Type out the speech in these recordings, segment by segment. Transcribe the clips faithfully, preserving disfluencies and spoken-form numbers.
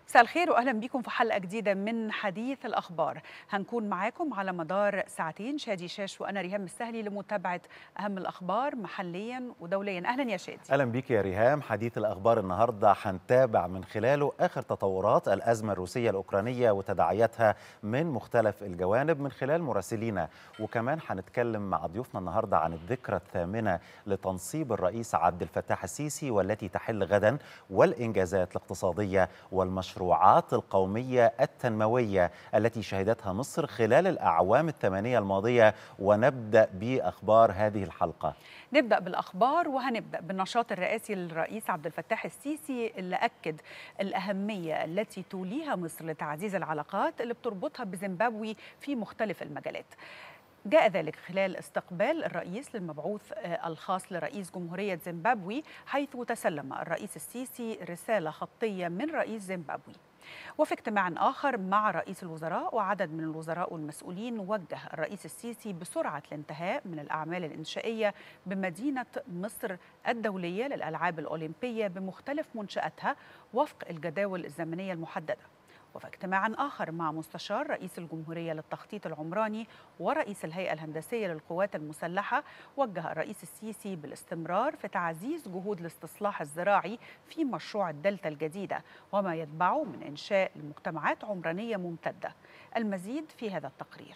مساء الخير واهلا بيكم في حلقه جديده من حديث الاخبار. هنكون معاكم على مدار ساعتين شادي شاش وانا ريهام السهلي لمتابعه اهم الاخبار محليا ودوليا. اهلا يا شادي. اهلا بيك يا ريهام. حديث الاخبار النهارده هنتابع من خلاله اخر تطورات الازمه الروسيه الاوكرانيه وتداعياتها من مختلف الجوانب من خلال مراسلينا، وكمان هنتكلم مع ضيوفنا النهارده عن الذكرى الثامنه لتنصيب الرئيس عبد الفتاح السيسي والتي تحل غدا، والانجازات الاقتصاديه والمشروعات القوميه التنمويه التي شهدتها مصر خلال الاعوام الثمانيه الماضيه. ونبدا باخبار هذه الحلقه. نبدأ بالأخبار وهنبدأ بالنشاط الرئاسي للرئيس عبد الفتاح السيسي اللي أكد الأهمية التي توليها مصر لتعزيز العلاقات اللي بتربطها بزيمبابوي في مختلف المجالات. جاء ذلك خلال استقبال الرئيس للمبعوث الخاص لرئيس جمهورية زيمبابوي، حيث تسلم الرئيس السيسي رسالة خطية من رئيس زيمبابوي. وفي اجتماع آخر مع رئيس الوزراء وعدد من الوزراء والمسؤولين، وجه الرئيس السيسي بسرعة الانتهاء من الأعمال الإنشائية بمدينة مصر الدولية للألعاب الأولمبية بمختلف منشآتها وفق الجداول الزمنية المحددة. وفي اجتماع آخر مع مستشار رئيس الجمهورية للتخطيط العمراني ورئيس الهيئة الهندسية للقوات المسلحة، وجه الرئيس السيسي بالاستمرار في تعزيز جهود الاستصلاح الزراعي في مشروع الدلتا الجديدة وما يتبعه من إنشاء المجتمعات عمرانية ممتدة. المزيد في هذا التقرير.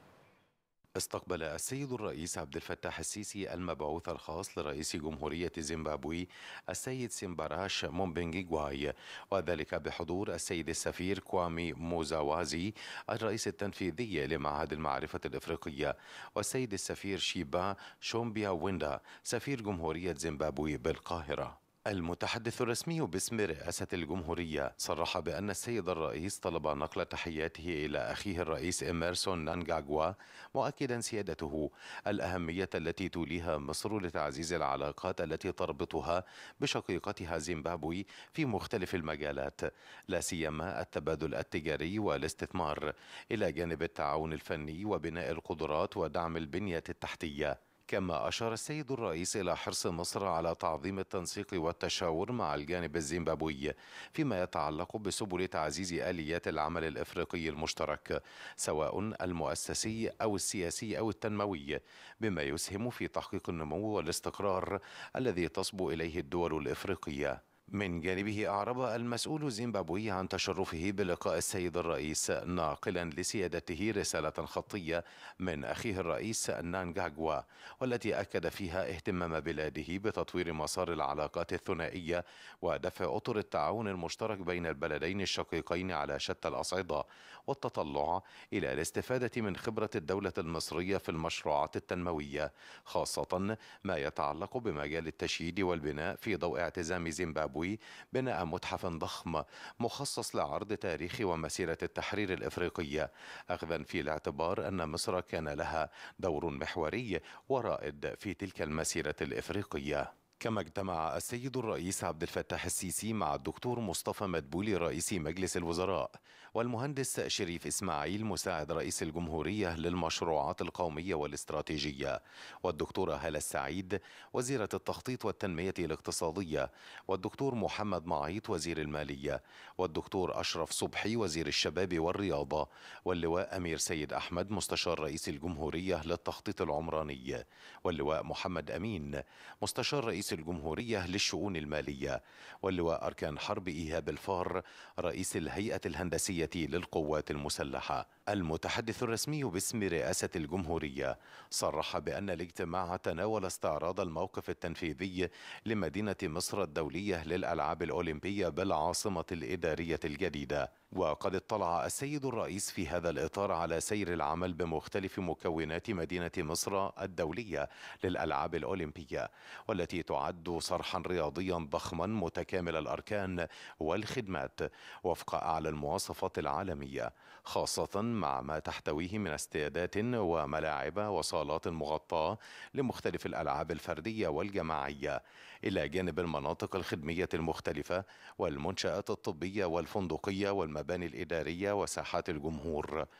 استقبل السيد الرئيس عبد الفتاح السيسي المبعوث الخاص لرئيس جمهورية زيمبابوي السيد سيمباراش مومبينغيغواي، وذلك بحضور السيد السفير كوامي موزاوازي الرئيس التنفيذي لمعهد المعرفة الإفريقية، والسيد السفير شيبا شومبيا ويندا سفير جمهورية زيمبابوي بالقاهرة. المتحدث الرسمي باسم رئاسة الجمهورية صرح بأن السيد الرئيس طلب نقل تحياته إلى أخيه الرئيس إميرسون نانجاغوا، مؤكدا سيادته الأهمية التي توليها مصر لتعزيز العلاقات التي تربطها بشقيقتها زيمبابوي في مختلف المجالات، لا سيما التبادل التجاري والاستثمار، إلى جانب التعاون الفني وبناء القدرات ودعم البنية التحتية. كما أشار السيد الرئيس إلى حرص مصر على تعظيم التنسيق والتشاور مع الجانب الزيمبابوي فيما يتعلق بسبل تعزيز آليات العمل الإفريقي المشترك، سواء المؤسسي أو السياسي أو التنموي، بما يسهم في تحقيق النمو والاستقرار الذي تصبو إليه الدول الإفريقية. من جانبه أعرب المسؤول الزيمبابوي عن تشرفه بلقاء السيد الرئيس، ناقلا لسيادته رسالة خطية من أخيه الرئيس نانجاغوا، والتي أكد فيها اهتمام بلاده بتطوير مسار العلاقات الثنائية ودفع أطر التعاون المشترك بين البلدين الشقيقين على شتى الأصعدة، والتطلع إلى الاستفادة من خبرة الدولة المصرية في المشروعات التنموية، خاصة ما يتعلق بمجال التشييد والبناء، في ضوء اعتزام زيمبابوي بناء متحف ضخم مخصص لعرض تاريخ ومسيرة التحرير الإفريقية، أخذا في الاعتبار أن مصر كان لها دور محوري ورائد في تلك المسيرة الإفريقية. كما اجتمع السيد الرئيس عبد الفتاح السيسي مع الدكتور مصطفى مدبولي رئيس مجلس الوزراء، والمهندس شريف إسماعيل مساعد رئيس الجمهورية للمشروعات القومية والاستراتيجية، والدكتورة هالة السعيد وزيرة التخطيط والتنمية الاقتصادية، والدكتور محمد معيط وزير المالية، والدكتور أشرف صبحي وزير الشباب والرياضة، واللواء أمير سيد أحمد مستشار رئيس الجمهورية للتخطيط العمراني، واللواء محمد أمين مستشار رئيس الجمهورية للشؤون المالية، واللواء أركان حرب إيهاب الفار رئيس الهيئة الهندسية للقوات المسلحة. المتحدث الرسمي باسم رئاسة الجمهورية صرح بأن الاجتماع تناول استعراض الموقف التنفيذي لمدينة مصر الدولية للألعاب الأولمبية بالعاصمة الإدارية الجديدة، وقد اطلع السيد الرئيس في هذا الإطار على سير العمل بمختلف مكونات مدينة مصر الدولية للألعاب الأولمبية، والتي تعد صرحا رياضيا ضخما متكامل الأركان والخدمات وفق أعلى المواصفات العالمية، خاصة مع ما تحتويه من استعدادات وملاعب وصالات مغطاة لمختلف الألعاب الفردية والجماعية، إلى جانب المناطق الخدمية المختلفة والمنشآت الطبية والفندقية والمباني الإدارية وساحات الجمهور.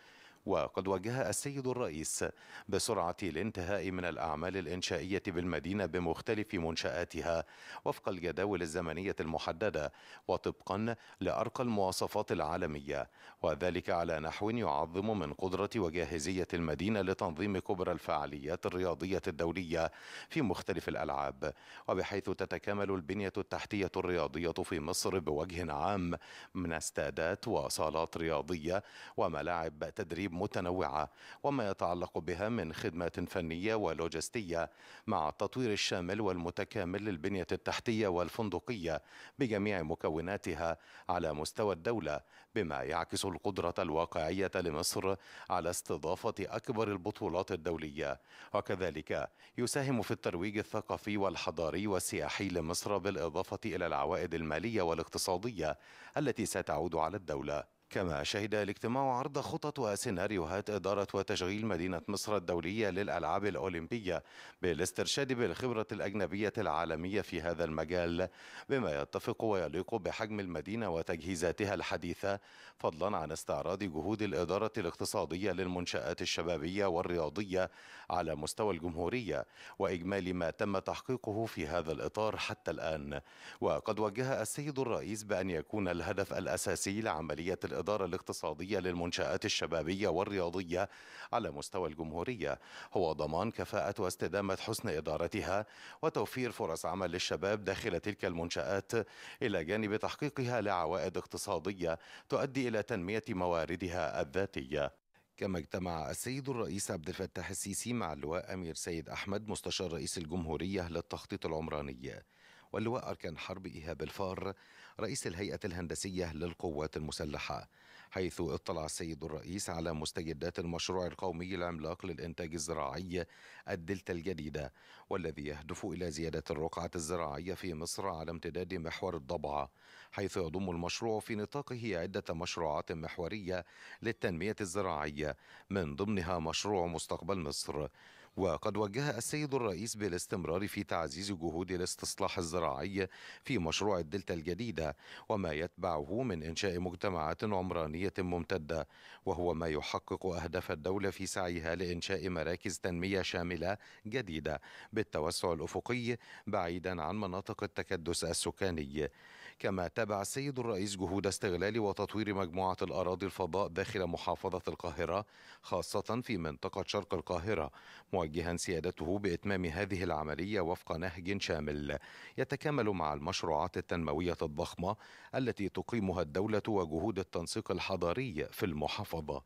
وقد وجه السيد الرئيس بسرعة الانتهاء من الأعمال الإنشائية بالمدينة بمختلف منشآتها وفق الجداول الزمنية المحددة وطبقا لأرقى المواصفات العالمية، وذلك على نحو يعظم من قدرة وجاهزية المدينة لتنظيم كبرى الفعاليات الرياضية الدولية في مختلف الألعاب، وبحيث تتكامل البنية التحتية الرياضية في مصر بوجه عام من استادات وصالات رياضية وملاعب تدريب متنوعة وما يتعلق بها من خدمات فنية ولوجستية، مع التطوير الشامل والمتكامل للبنية التحتية والفندقية بجميع مكوناتها على مستوى الدولة، بما يعكس القدرة الواقعية لمصر على استضافة أكبر البطولات الدولية، وكذلك يساهم في الترويج الثقافي والحضاري والسياحي لمصر بالإضافة إلى العوائد المالية والاقتصادية التي ستعود على الدولة. كما شهد الاجتماع عرض خطط وسيناريوهات إدارة وتشغيل مدينة مصر الدولية للألعاب الأولمبية بالاسترشاد بالخبرة الأجنبية العالمية في هذا المجال، بما يتفق ويليق بحجم المدينة وتجهيزاتها الحديثة، فضلا عن استعراض جهود الإدارة الاقتصادية للمنشآت الشبابية والرياضية على مستوى الجمهورية وإجمالي ما تم تحقيقه في هذا الإطار حتى الآن. وقد وجه السيد الرئيس بأن يكون الهدف الأساسي لعملية الإدارة الاقتصادية للمنشآت الشبابية والرياضية على مستوى الجمهورية هو ضمان كفاءة واستدامة حسن إدارتها وتوفير فرص عمل للشباب داخل تلك المنشآت، إلى جانب تحقيقها لعوائد اقتصادية تؤدي إلى تنمية مواردها الذاتية. كما اجتمع السيد الرئيس عبد الفتاح السيسي مع اللواء أمير سيد أحمد مستشار رئيس الجمهورية للتخطيط العمراني، واللواء أركان حرب إيهاب الفار رئيس الهيئة الهندسية للقوات المسلحة، حيث اطلع السيد الرئيس على مستجدات المشروع القومي العملاق للإنتاج الزراعي الدلتا الجديدة، والذي يهدف إلى زيادة الرقعة الزراعية في مصر على امتداد محور الضبعة، حيث يضم المشروع في نطاقه عدة مشروعات محورية للتنمية الزراعية من ضمنها مشروع مستقبل مصر. وقد وجه السيد الرئيس بالاستمرار في تعزيز جهود الاستصلاح الزراعي في مشروع الدلتا الجديدة وما يتبعه من إنشاء مجتمعات عمرانية ممتدة، وهو ما يحقق أهداف الدولة في سعيها لإنشاء مراكز تنمية شاملة جديدة بالتوسع الأفقي بعيدا عن مناطق التكدس السكاني. كما تابع السيد الرئيس جهود استغلال وتطوير مجموعة الأراضي الفضاء داخل محافظة القاهرة خاصة في منطقة شرق القاهرة، موجها سيادته بإتمام هذه العملية وفق نهج شامل يتكامل مع المشروعات التنموية الضخمة التي تقيمها الدولة وجهود التنسيق الحضاري في المحافظة.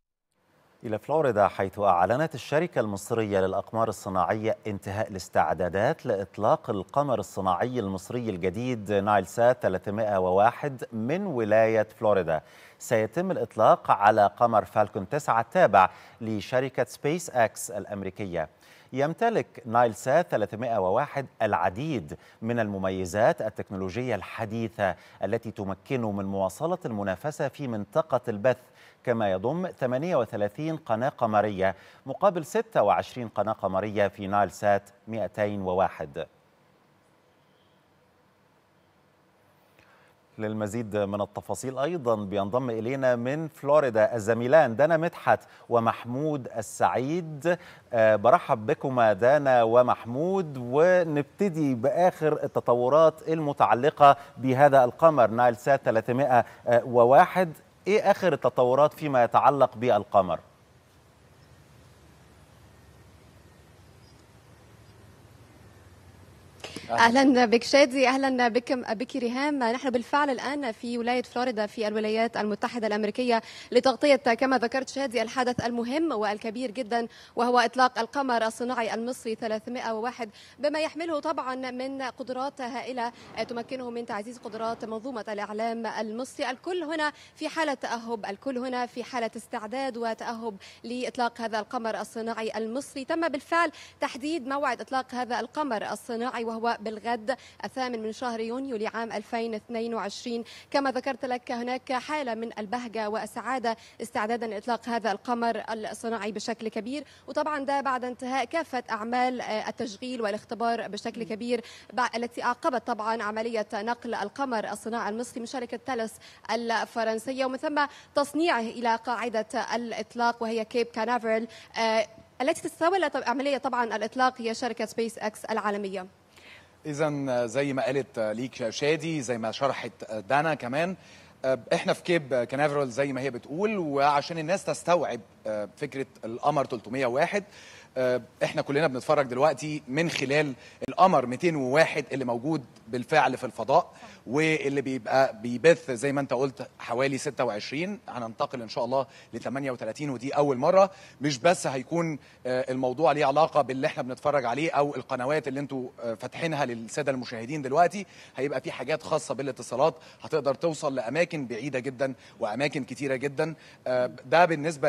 إلى فلوريدا، حيث أعلنت الشركة المصرية للأقمار الصناعية انتهاء الاستعدادات لإطلاق القمر الصناعي المصري الجديد نايل سات ثلاثمائة وواحد من ولاية فلوريدا. سيتم الإطلاق على قمر فالكون تسعة التابع لشركة سبيس اكس الأمريكية. يمتلك نايل سات ثلاثمائة وواحد العديد من المميزات التكنولوجية الحديثة التي تمكنه من مواصلة المنافسة في منطقة البث، كما يضم ثمانية وثلاثين قناة قمرية مقابل ستة وعشرين قناة قمرية في نايل سات مئتين وواحد. للمزيد من التفاصيل أيضا بينضم إلينا من فلوريدا الزميلان دانا مدحت ومحمود السعيد. أه برحب بكما دانا ومحمود، ونبتدي بآخر التطورات المتعلقة بهذا القمر نايل سات ثلاثمائة وواحد. إيه آخر التطورات فيما يتعلق بالقمر؟ اهلا بك شادي، اهلا بك بك ريهام. نحن بالفعل الان في ولايه فلوريدا في الولايات المتحده الامريكيه لتغطيه كما ذكرت شادي الحدث المهم والكبير جدا، وهو اطلاق القمر الصناعي المصري ثلاثمائة وواحد، بما يحمله طبعا من قدرات هائله تمكنه من تعزيز قدرات منظومه الاعلام المصري. الكل هنا في حاله تاهب، الكل هنا في حاله استعداد وتاهب لاطلاق هذا القمر الصناعي المصري. تم بالفعل تحديد موعد اطلاق هذا القمر الصناعي وهو وبالغد الثامن من شهر يونيو لعام ألفين واثنين وعشرين. كما ذكرت لك هناك حالة من البهجة والسعادة استعدادا لإطلاق هذا القمر الصناعي بشكل كبير، وطبعا ده بعد انتهاء كافة أعمال التشغيل والاختبار بشكل كبير التي أعقبت طبعا عملية نقل القمر الصناعي المصري من شركة ثالث الفرنسية، ومن ثم تصنيعه إلى قاعدة الإطلاق وهي كيب كانافرال التي تتولى عملية طبعا الإطلاق هي شركة سبيس إكس العالمية. إذا زي ما قالت ليك شادي، زي ما شرحت دانا كمان، احنا في كيب كانافرال زي ما هي بتقول، وعشان الناس تستوعب فكرة القمر ثلاثمائة وواحد احنا كلنا بنتفرج دلوقتي من خلال القمر مئتين وواحد اللي موجود بالفعل في الفضاء، واللي بيبقى بيبث زي ما انت قلت حوالي ستة وعشرين، هننتقل ان شاء الله ل ثمانية وثلاثين ودي اول مره. مش بس هيكون الموضوع ليه علاقه باللي احنا بنتفرج عليه او القنوات اللي انتوا فاتحينها للساده المشاهدين دلوقتي، هيبقى في حاجات خاصه بالاتصالات هتقدر توصل لاماكن بعيده جدا واماكن كتيره جدا. ده بالنسبه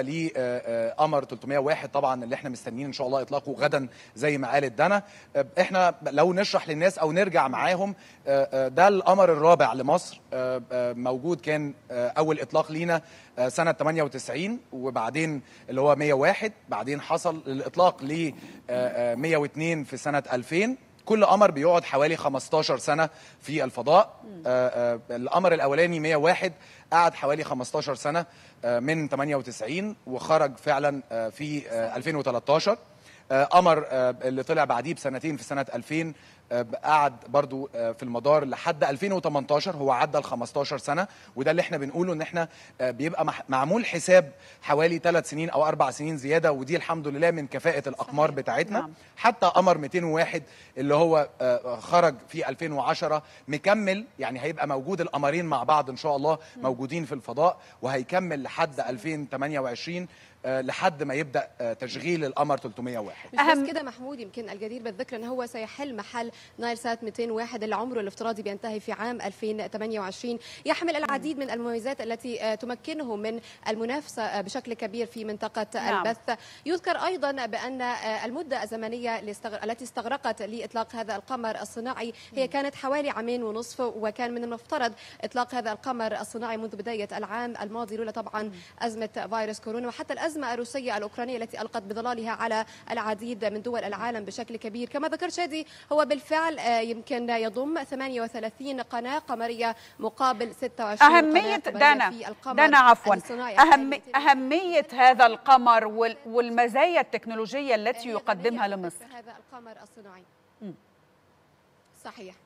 لقمر ثلاثمائة وواحد طبعا اللي احنا مستنيين ان شاء الله اطلاقه غدا زي ما قالت دانا. احنا لو نشرح للناس او نرجع معاهم، ده القمر الرابع لمصر، موجود كان اول اطلاق لينا سنه ثمانية وتسعين، وبعدين اللي هو مئة وواحد، بعدين حصل الاطلاق ل مئة واثنين في سنه ألفين. كل قمر بيقعد حوالي خمستاشر سنه في الفضاء. القمر الاولاني مئة وواحد قعد حوالي خمستاشر سنه من ثمانية وتسعين وخرج فعلا في ألفين وثلاثة عشر. قمر اللي طلع بعديه بسنتين في سنه ألفين قعد برضو في المدار لحد ألفين وثمانية عشر، هو عدى ال خمستاشر سنه، وده اللي احنا بنقوله ان احنا بيبقى معمول حساب حوالي ثلاث سنين او اربع سنين زياده، ودي الحمد لله من كفاءه الاقمار بتاعتنا. نعم. حتى قمر مئتين وواحد اللي هو خرج في ألفين وعشرة مكمل، يعني هيبقى موجود القمرين مع بعض ان شاء الله موجودين في الفضاء، وهيكمل لحد ألفين وثمانية وعشرين لحد ما يبدا تشغيل القمر ثلاثمائة وواحد. مش بس كده محمود، يمكن الجدير بالذكر ان هو سيحل محل نايل سات مئتين وواحد اللي عمره الافتراضي بينتهي في عام ألفين وثمانية وعشرين. يحمل العديد من المميزات التي تمكنه من المنافسه بشكل كبير في منطقه نعم. البث. يذكر ايضا بان المده الزمنيه التي استغرقت لاطلاق هذا القمر الصناعي هي كانت حوالي عامين ونصف، وكان من المفترض اطلاق هذا القمر الصناعي منذ بدايه العام الماضي لولا طبعا ازمه فيروس كورونا وحتى الازمه الروسيه الاوكرانيه التي القت بظلالها على العديد من دول العالم بشكل كبير. كما ذكر شادي هو بالفعل يمكن يضم ثمانية وثلاثين قناه قمريه مقابل ستة وعشرين أهمية دانا دانا عفوا أهم أهمية هذا القمر والمزايا التكنولوجية التي يقدمها لمصر. هذا القمر الصناعي م. صحيح.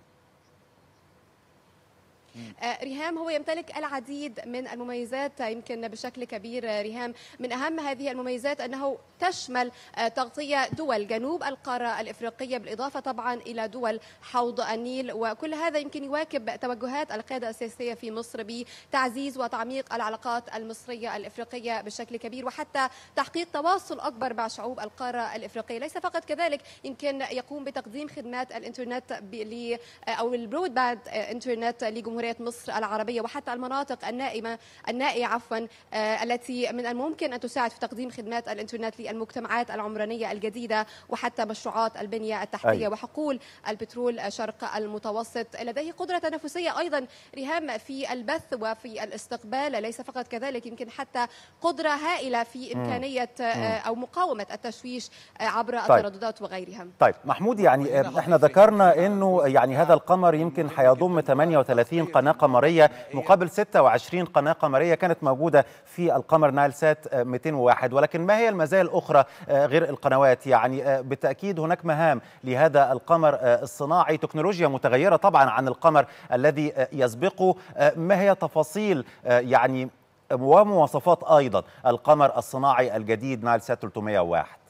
آه ريهام هو يمتلك العديد من المميزات يمكن بشكل كبير. آه ريهام من أهم هذه المميزات أنه تشمل آه تغطية دول جنوب القارة الإفريقية بالإضافة طبعا إلى دول حوض النيل، وكل هذا يمكن يواكب توجهات القيادة السياسية في مصر بتعزيز وتعميق العلاقات المصرية الإفريقية بشكل كبير، وحتى تحقيق تواصل أكبر مع شعوب القارة الإفريقية. ليس فقط كذلك، يمكن يقوم بتقديم خدمات الإنترنت أو البرود باند إنترنت لجمهورية مصر العربية وحتى المناطق النائمة النائية عفوا آه التي من الممكن أن تساعد في تقديم خدمات الإنترنت للمجتمعات العمرانية الجديدة وحتى مشروعات البنية التحتية أي. وحقول البترول شرق المتوسط. لديه قدرة تنافسية أيضا ريهام في البث وفي الاستقبال. ليس فقط كذلك، يمكن حتى قدرة هائلة في إمكانية آه أو مقاومة التشويش آه عبر طيب. الترددات وغيرها. طيب محمود، يعني احنا ذكرنا انه يعني هذا القمر يمكن هيضم ثمانية وثلاثين قناة قمرية مقابل ستة وعشرين قناة قمرية كانت موجودة في القمر نايل سات مئتين وواحد، ولكن ما هي المزايا الأخرى غير القنوات؟ يعني بالتأكيد هناك مهام لهذا القمر الصناعي، تكنولوجيا متغيرة طبعا عن القمر الذي يسبقه. ما هي تفاصيل يعني ومواصفات أيضا القمر الصناعي الجديد نايل سات ثلاثمائة وواحد؟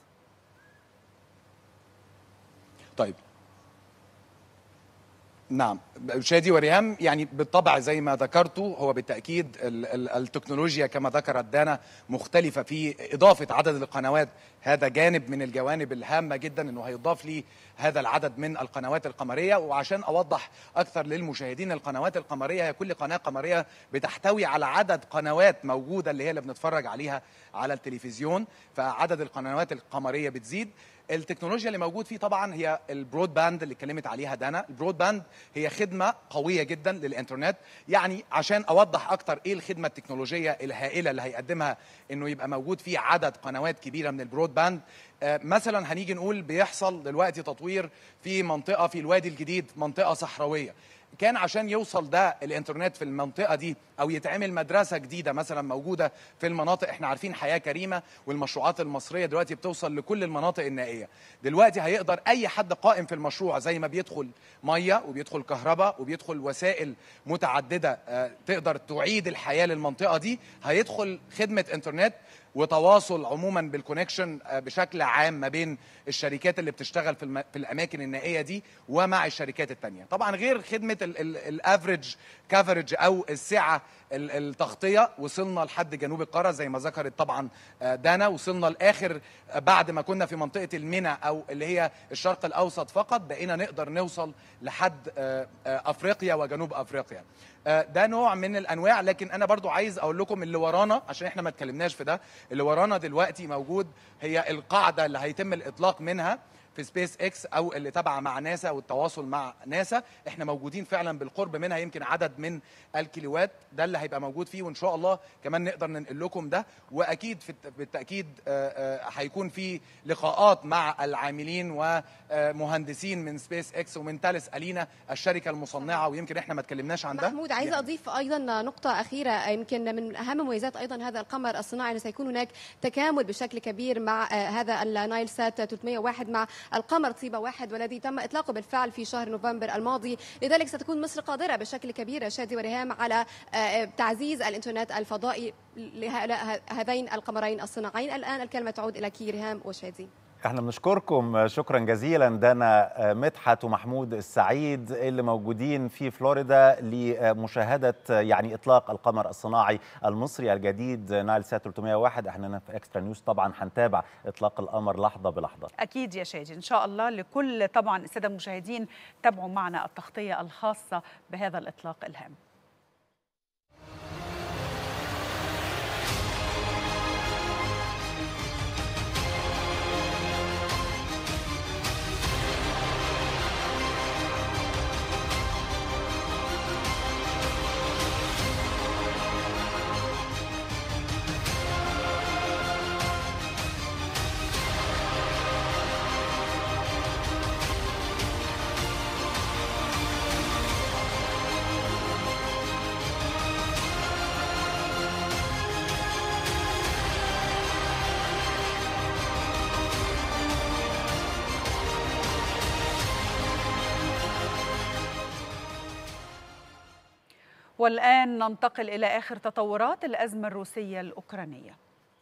طيب نعم شادي وريهام، يعني بالطبع زي ما ذكرتوا هو بالتأكيد التكنولوجيا كما ذكرت دانا مختلفة في إضافة عدد القنوات. هذا جانب من الجوانب الهامة جدا أنه هيضاف لي هذا العدد من القنوات القمرية. وعشان أوضح أكثر للمشاهدين، القنوات القمرية هي كل قناة قمرية بتحتوي على عدد قنوات موجودة اللي هي اللي بنتفرج عليها على التلفزيون، فعدد القنوات القمرية بتزيد. التكنولوجيا اللي موجود فيه طبعا هي البرود باند اللي اتكلمت عليها دانا. البرود باند هي خدمه قويه جدا للانترنت. يعني عشان اوضح اكتر ايه الخدمه التكنولوجيه الهائله اللي هيقدمها انه يبقى موجود فيه عدد قنوات كبيره من البرود باند. آه مثلا هنيجي نقول بيحصل دلوقتي تطوير في منطقه في الوادي الجديد، منطقه صحراويه. كان عشان يوصل ده الانترنت في المنطقه دي او يتعمل مدرسه جديده مثلا موجوده في المناطق، احنا عارفين حياه كريمه والمشروعات المصريه دلوقتي بتوصل لكل المناطق النائيه. دلوقتي هيقدر اي حد قائم في المشروع زي ما بيدخل ميه وبيدخل كهرباء وبيدخل وسائل متعدده آه تقدر تعيد الحياه للمنطقه دي، هيدخل خدمه انترنت وتواصل عموما بالكونكشن بشكل عام ما بين الشركات اللي بتشتغل في, الم... في الاماكن النائيه دي ومع الشركات الثانيه. طبعا غير خدمه الافريج كفرج او السعه التغطيه، وصلنا لحد جنوب القاره زي ما ذكرت طبعا دانا. وصلنا لاخر بعد ما كنا في منطقه المنى او اللي هي الشرق الاوسط فقط، بقينا نقدر نوصل لحد افريقيا وجنوب افريقيا. ده نوع من الانواع. لكن انا برضو عايز اقول لكم اللي ورانا عشان احنا ما اتكلمناش في ده. اللي ورانا دلوقتي موجود هي القاعده اللي هيتم الاطلاق منها في سبيس اكس او اللي تابعه مع ناسا والتواصل مع ناسا. احنا موجودين فعلا بالقرب منها، يمكن عدد من الكيلوات ده اللي هيبقى موجود فيه، وان شاء الله كمان نقدر ننقل لكم ده. واكيد في بالتاكيد هيكون في لقاءات مع العاملين ومهندسين من سبيس اكس ومن تالس الينا الشركه المصنعه، ويمكن احنا ما اتكلمناش عن ده. محمود عايزه يعني اضيف ايضا نقطه اخيره، يمكن من اهم مميزات ايضا هذا القمر الصناعي انه سيكون هناك تكامل بشكل كبير مع هذا النايل سات ثلاثمئة وواحد مع القمر طيبة واحد، والذي تم إطلاقه بالفعل في شهر نوفمبر الماضي. لذلك ستكون مصر قادرة بشكل كبير شادي وريهام على تعزيز الإنترنت الفضائي لهذين القمرين الصناعيين. الآن الكلمة تعود إلى كي ريهام وشادي. احنا بنشكركم شكرا جزيلا دانا مدحت ومحمود السعيد اللي موجودين في فلوريدا لمشاهدة يعني إطلاق القمر الصناعي المصري الجديد نايل سات ثلاثمئة وواحد. احنا في اكسترا نيوز طبعا هنتابع إطلاق القمر لحظة بلحظة. أكيد يا شادي إن شاء الله. لكل طبعا السادة المشاهدين تابعوا معنا التغطية الخاصة بهذا الإطلاق الهام. والآن ننتقل إلى آخر تطورات الأزمة الروسية الأوكرانية.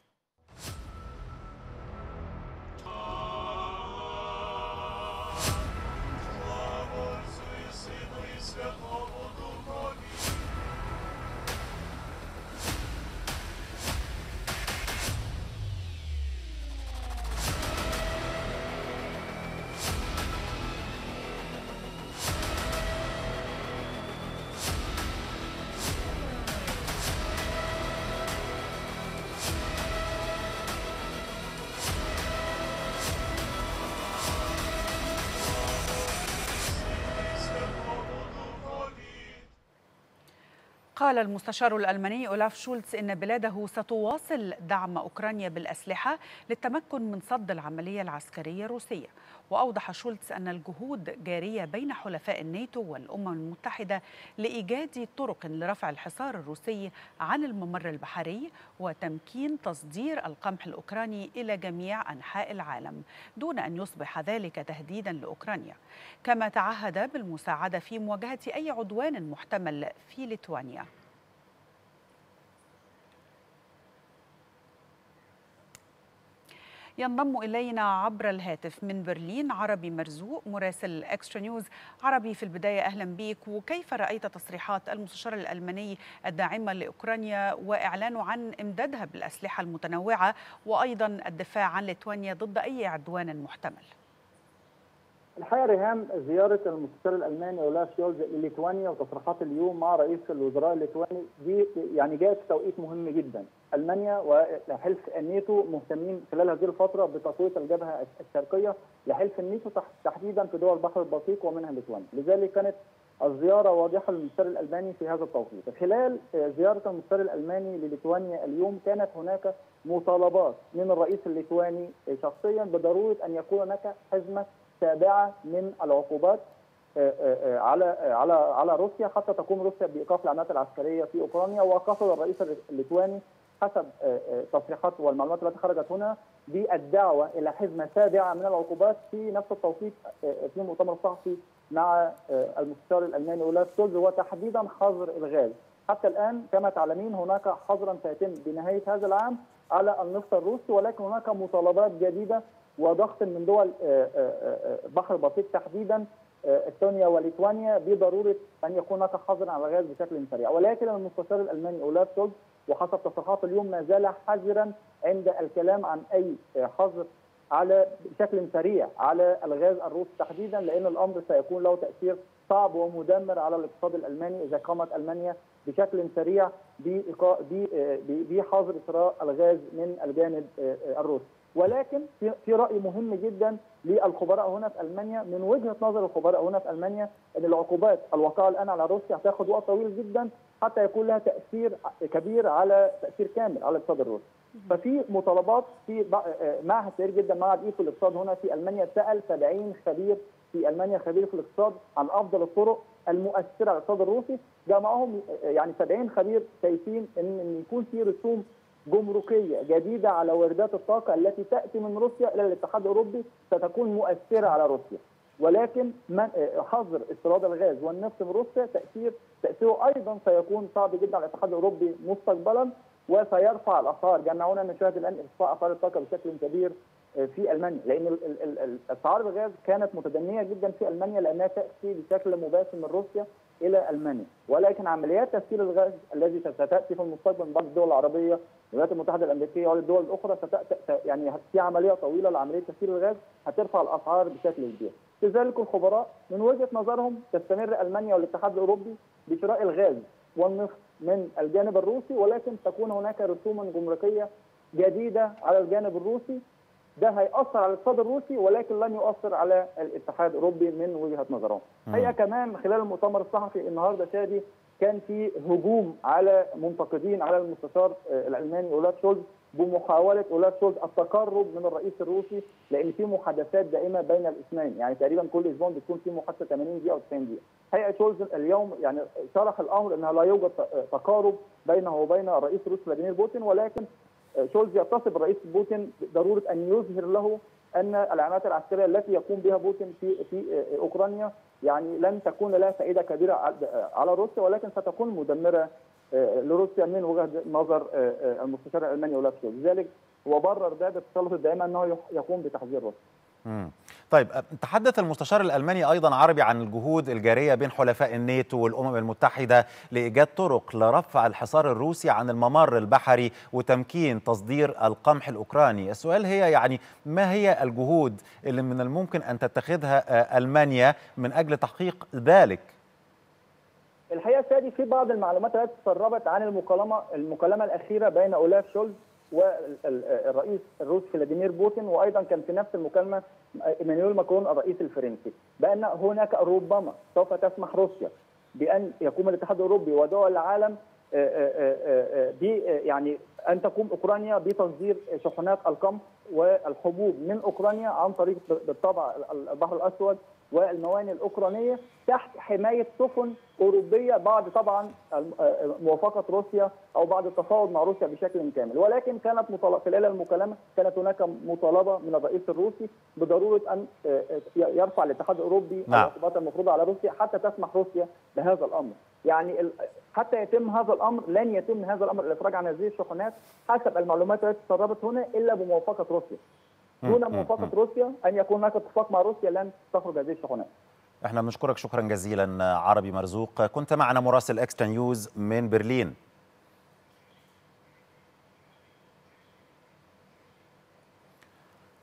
قال المستشار الألماني أولاف شولتز إن بلاده ستواصل دعم أوكرانيا بالأسلحة للتمكن من صد العملية العسكرية الروسية. وأوضح شولتز أن الجهود جارية بين حلفاء الناتو والأمم المتحدة لإيجاد طرق لرفع الحصار الروسي عن الممر البحري وتمكين تصدير القمح الأوكراني إلى جميع أنحاء العالم دون أن يصبح ذلك تهديدا لأوكرانيا. كما تعهد بالمساعدة في مواجهة أي عدوان محتمل في ليتوانيا. ينضم إلينا عبر الهاتف من برلين عربي مرزوق مراسل إكسترا نيوز. عربي، في البداية أهلا بك، وكيف رأيت تصريحات المستشار الألماني الداعمة لأوكرانيا وإعلانه عن إمدادها بالأسلحة المتنوعة وأيضا الدفاع عن ليتوانيا ضد أي عدوان محتمل؟ الحقيقه ريهام، زياره المستشار الالماني اولاف شولز لليتوانيا وتصريحات اليوم مع رئيس الوزراء الليتواني دي يعني جاءت في توقيت مهم جدا. المانيا وحلف الناتو مهتمين خلال هذه الفتره بتقويه الجبهه الشرقيه لحلف الناتو تحديدا في دول البحر البلطيق ومنها ليتوانيا، لذلك كانت الزياره واضحه للمستشار الالماني في هذا التوقيت. خلال زياره المستشار الالماني لليتوانيا اليوم كانت هناك مطالبات من الرئيس الليتواني شخصيا بضروره ان يكون هناك حزمه سابعه من العقوبات على على على روسيا حتى تقوم روسيا بايقاف العمليات العسكريه في اوكرانيا. وقصد الرئيس الليتواني حسب تصريحات والمعلومات التي خرجت هنا بالدعوه الى حزمه سابعه من العقوبات في نفس التوقيت في مؤتمر صحفي مع المستشار الالماني اولاف شولز، وتحديدا حظر الغاز. حتى الان كما تعلمين هناك حظرا سيتم بنهايه هذا العام على النفط الروسي، ولكن هناك مطالبات جديده وضغط من دول بحر البلطيق تحديدا استونيا وليتوانيا بضروره ان يكون هناك حظر على الغاز بشكل سريع. ولكن المستشار الالماني اولاف شولز وحسب تصريحات اليوم ما زال حذرا عند الكلام عن اي حظر على بشكل سريع على الغاز الروسي تحديدا، لان الامر سيكون له تاثير صعب ومدمر على الاقتصاد الالماني اذا قامت المانيا بشكل سريع بحظر شراء الغاز من الجانب الروسي. ولكن في راي مهم جدا للخبراء هنا في المانيا، من وجهه نظر الخبراء هنا في المانيا ان العقوبات الواقعه الان على روسيا هتاخد وقت طويل جدا حتى يكون لها تاثير كبير على تاثير كامل على الاقتصاد الروسي. ففي مطالبات في معهد كبير جدا، معهد ايفو الاقتصاد هنا في المانيا سال سبعين خبير في المانيا، خبير في الاقتصاد، عن افضل الطرق المؤثره على الاقتصاد الروسي. جمعهم يعني سبعين خبير شايفين ان ان يكون في رسوم جمركيه جديده على واردات الطاقه التي تاتي من روسيا الى الاتحاد الاوروبي ستكون مؤثره على روسيا. ولكن حظر استيراد الغاز والنفط من روسيا تاثير تاثيره ايضا سيكون صعب جدا على الاتحاد الاوروبي مستقبلا، وسيرفع الاسعار. جمعونا نشاهد الان ارتفاع اسعار الطاقه بشكل كبير في المانيا، لان اسعار الغاز كانت متدنيه جدا في المانيا لانها تاتي بشكل مباشر من روسيا الى المانيا. ولكن عمليات تسيير الغاز الذي ستاتي في المستقبل من بعض الدول العربيه، الولايات المتحده الامريكيه والدول الاخرى ستأتي يعني في عمليه طويله لعمليه تسيير الغاز هترفع الاسعار بشكل كبير. لذلك الخبراء من وجهه نظرهم تستمر المانيا والاتحاد الاوروبي بشراء الغاز والنفط من الجانب الروسي، ولكن تكون هناك رسوما جمركيه جديده على الجانب الروسي. ده هيأثر على الاقتصاد الروسي ولكن لن يؤثر على الاتحاد الاوروبي من وجهه نظرهم. هي كمان خلال المؤتمر الصحفي النهارده شادي كان في هجوم على منتقدين على المستشار الالماني اولاف شولز بمحاوله اولاف شولز التقرب من الرئيس الروسي، لان في محادثات دائمه بين الاثنين، يعني تقريبا كل اسبوع بتكون في محادثه ثمانين دقيقه او تسعين دقيقه. هيئه شولز اليوم يعني شرح الامر انها لا يوجد تقارب بينه وبين الرئيس الروسي فلاديمير بوتين، ولكن شولز يتصل بالرئيس بوتين ضروره ان يظهر له ان العمليات العسكريه التي يقوم بها بوتين في في اوكرانيا يعني لن تكون لها فائده كبيره على روسيا، ولكن ستكون مدمره لروسيا من وجهه نظر المستشار الالماني اولاف شولز. لذلك هو برر ده بالتسلط الدائم انه يقوم بتحذير روسيا. امم طيب، تحدث المستشار الألماني أيضا عربي عن الجهود الجارية بين حلفاء الناتو والأمم المتحدة لإيجاد طرق لرفع الحصار الروسي عن الممر البحري وتمكين تصدير القمح الأوكراني. السؤال هي يعني ما هي الجهود اللي من الممكن أن تتخذها ألمانيا من أجل تحقيق ذلك؟ الحقيقة سادي في بعض المعلومات التي تسربت عن المكالمة المكالمة الأخيرة بين أولاف شولز والرئيس الروسي فلاديمير بوتين، وايضا كان في نفس المكالمه ايمانويل ماكرون الرئيس الفرنسي، بان هناك ربما سوف تسمح روسيا بان يقوم الاتحاد الاوروبي ودول العالم ب يعني ان تقوم اوكرانيا بتصدير شحنات القمح والحبوب من اوكرانيا عن طريق بالطبع البحر الاسود والموانئ الاوكرانيه تحت حمايه سفن اوروبيه بعد طبعا موافقه روسيا او بعد التفاوض مع روسيا بشكل كامل. ولكن كانت مطالبه خلال المكالمه كانت هناك مطالبه من الرئيس الروسي بضروره ان يرفع الاتحاد الاوروبي العقوبات المفروضه على روسيا حتى تسمح روسيا بهذا الامر. يعني حتى يتم هذا الامر لن يتم هذا الامر الافراج عن هذه الشحنات حسب المعلومات التي تسربت هنا الا بموافقه روسيا. دون موافقه روسيا ان يكون هناك اتفاق مع روسيا لن تخرج هذه الشحنات. احنا بنشكرك شكرا جزيلا عربي مرزوق، كنت معنا مراسل اكسترا نيوز من برلين.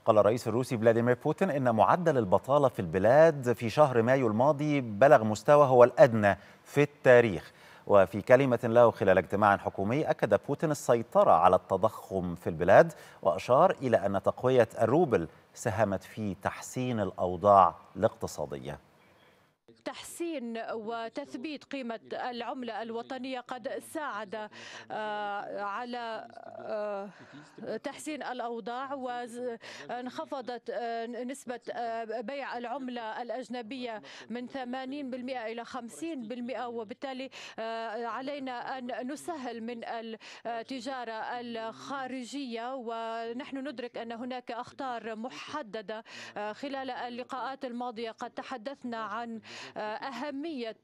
قال الرئيس الروسي فلاديمير بوتين إن معدل البطالة في البلاد في شهر مايو الماضي بلغ مستوى هو الأدنى في التاريخ. وفي كلمة له خلال اجتماع حكومي أكد بوتين السيطرة على التضخم في البلاد، وأشار إلى أن تقوية الروبل ساهمت في تحسين الأوضاع الاقتصادية. تحسين وتثبيت قيمة العملة الوطنية قد ساعد على تحسين الأوضاع، وانخفضت نسبة بيع العملة الأجنبية من ثمانين بالمئة إلى خمسين بالمئة، وبالتالي علينا أن نسهل من التجارة الخارجية. ونحن ندرك أن هناك أخطار محددة. خلال اللقاءات الماضية قد تحدثنا عن أهمية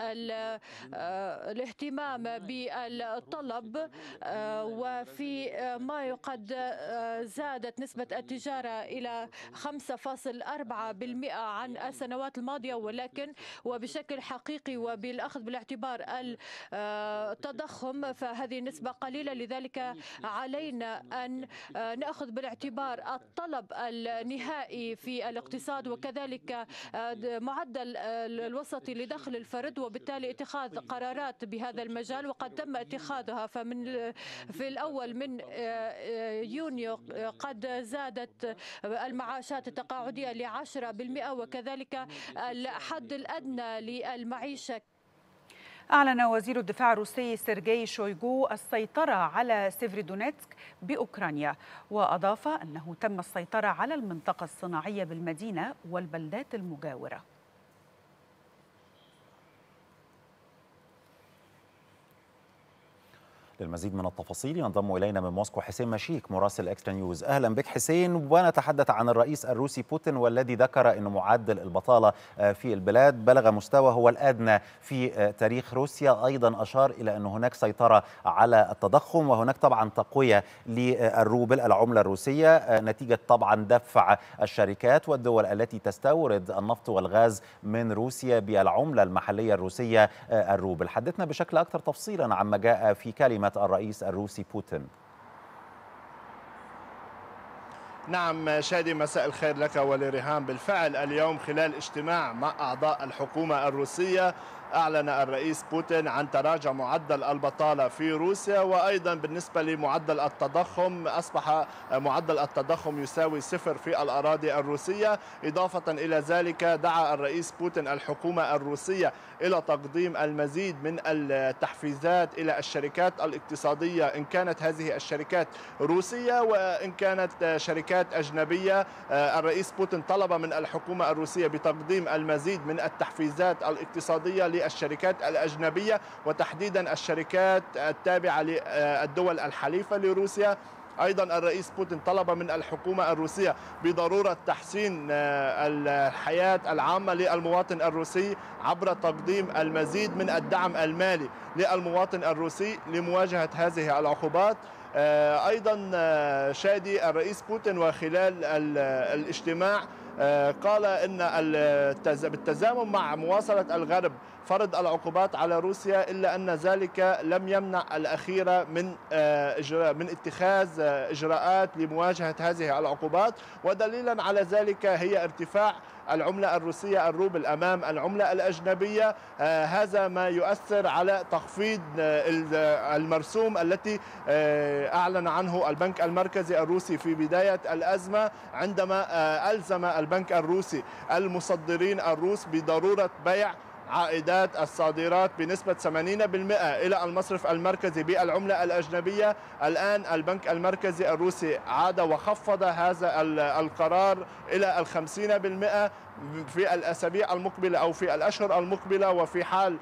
الاهتمام بالطلب، وفي مايو قد زادت نسبة التجارة إلى خمسة فاصلة أربعة بالمئة عن السنوات الماضية، ولكن وبشكل حقيقي وبالأخذ بالاعتبار التضخم فهذه النسبة قليلة. لذلك علينا أن نأخذ بالاعتبار الطلب النهائي في الاقتصاد وكذلك معدل الوسطي لدخل الفرد، وبالتالي اتخاذ قرارات بهذا المجال وقد تم اتخاذها. فمن في الأول من يونيو قد زادت المعاشات التقاعدية لعشرة بالمئة وكذلك الحد الأدنى للمعيشة. أعلن وزير الدفاع الروسي سيرجي شويغو السيطرة على سيفرودونيتسك بأوكرانيا، وأضاف أنه تم السيطرة على المنطقة الصناعية بالمدينة والبلدات المجاورة. للمزيد من التفاصيل ينضم إلينا من موسكو حسين مشيك مراسل إكسترا نيوز. أهلا بك حسين، ونتحدث عن الرئيس الروسي بوتين والذي ذكر أن معدل البطالة في البلاد بلغ مستوى هو الأدنى في تاريخ روسيا. أيضا أشار إلى أن هناك سيطرة على التضخم وهناك طبعا تقوية للروبل العملة الروسية نتيجة طبعا دفع الشركات والدول التي تستورد النفط والغاز من روسيا بالعملة المحلية الروسية الروبل. حدثنا بشكل أكثر تفصيلا عما جاء في كلمة الرئيس الروسي بوتين. نعم شادي، مساء الخير لك ولريهام. بالفعل اليوم خلال اجتماع مع أعضاء الحكومة الروسية أعلن الرئيس بوتين عن تراجع معدل البطالة في روسيا، وأيضا بالنسبة لمعدل التضخم أصبح معدل التضخم يساوي صفر في الأراضي الروسية. إضافة إلى ذلك دعا الرئيس بوتين الحكومة الروسية إلى تقديم المزيد من التحفيزات إلى الشركات الاقتصادية، إن كانت هذه الشركات روسية وإن كانت شركات أجنبية. الرئيس بوتين طلب من الحكومة الروسية بتقديم المزيد من التحفيزات الاقتصادية الشركات الأجنبية وتحديدا الشركات التابعة للدول الحليفة لروسيا. أيضا الرئيس بوتين طلب من الحكومة الروسية بضرورة تحسين الحياة العامة للمواطن الروسي عبر تقديم المزيد من الدعم المالي للمواطن الروسي لمواجهة هذه العقوبات. أيضا شادي الرئيس بوتين وخلال الاجتماع قال إن بالتزامن مع مواصلة الغرب فرض العقوبات على روسيا، إلا أن ذلك لم يمنع الأخير من من اتخاذ إجراءات لمواجهة هذه العقوبات. ودليلا على ذلك هي ارتفاع العملة الروسية الروبل أمام العملة الأجنبية. هذا ما يؤثر على تخفيض المرسوم التي أعلن عنه البنك المركزي الروسي في بداية الأزمة، عندما ألزم البنك الروسي المصدرين الروس بضرورة بيع عائدات الصادرات بنسبة ثمانين بالمئة إلى المصرف المركزي بالعملة الأجنبية. الآن البنك المركزي الروسي عاد وخفض هذا القرار إلى الخمسين بالمئة في الأسابيع المقبلة أو في الأشهر المقبلة. وفي حال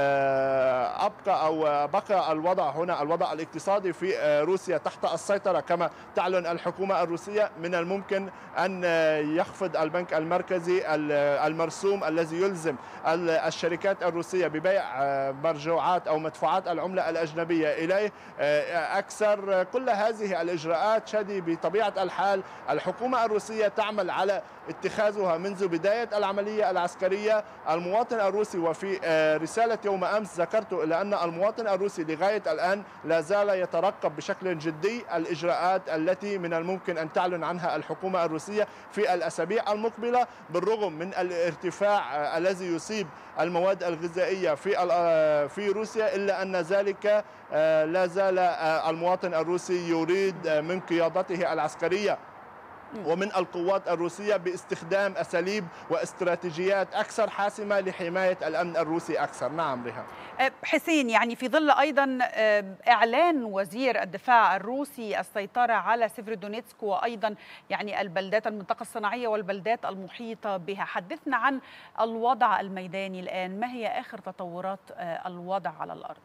أبقى أو بقى الوضع هنا الوضع الاقتصادي في روسيا تحت السيطرة كما تعلن الحكومة الروسية، من الممكن أن يخفض البنك المركزي المرسوم الذي يلزم الشركات الروسية ببيع مرجوعات أو مدفوعات العملة الأجنبية إليه أكثر. كل هذه الإجراءات شادي بطبيعة الحال الحكومة الروسية تعمل على اتخاذها منذ بداية العملية العسكرية. المواطن الروسي، وفي رسالة يوم أمس ذكرت إلى أن المواطن الروسي لغاية الآن لا زال يترقب بشكل جدي الإجراءات التي من الممكن أن تعلن عنها الحكومة الروسية في الأسابيع المقبلة، بالرغم من الارتفاع الذي يصيب المواد الغذائية في في روسيا، إلا أن ذلك لا زال المواطن الروسي يريد من قيادته العسكرية ومن القوات الروسية باستخدام أساليب واستراتيجيات أكثر حاسمة لحماية الأمن الروسي أكثر. نعم ريهام. حسين، يعني في ظل أيضا إعلان وزير الدفاع الروسي السيطرة على سيفيرودونيتسك وأيضا يعني البلدات المنطقة الصناعية والبلدات المحيطة بها، حدثنا عن الوضع الميداني الآن، ما هي آخر تطورات الوضع على الأرض؟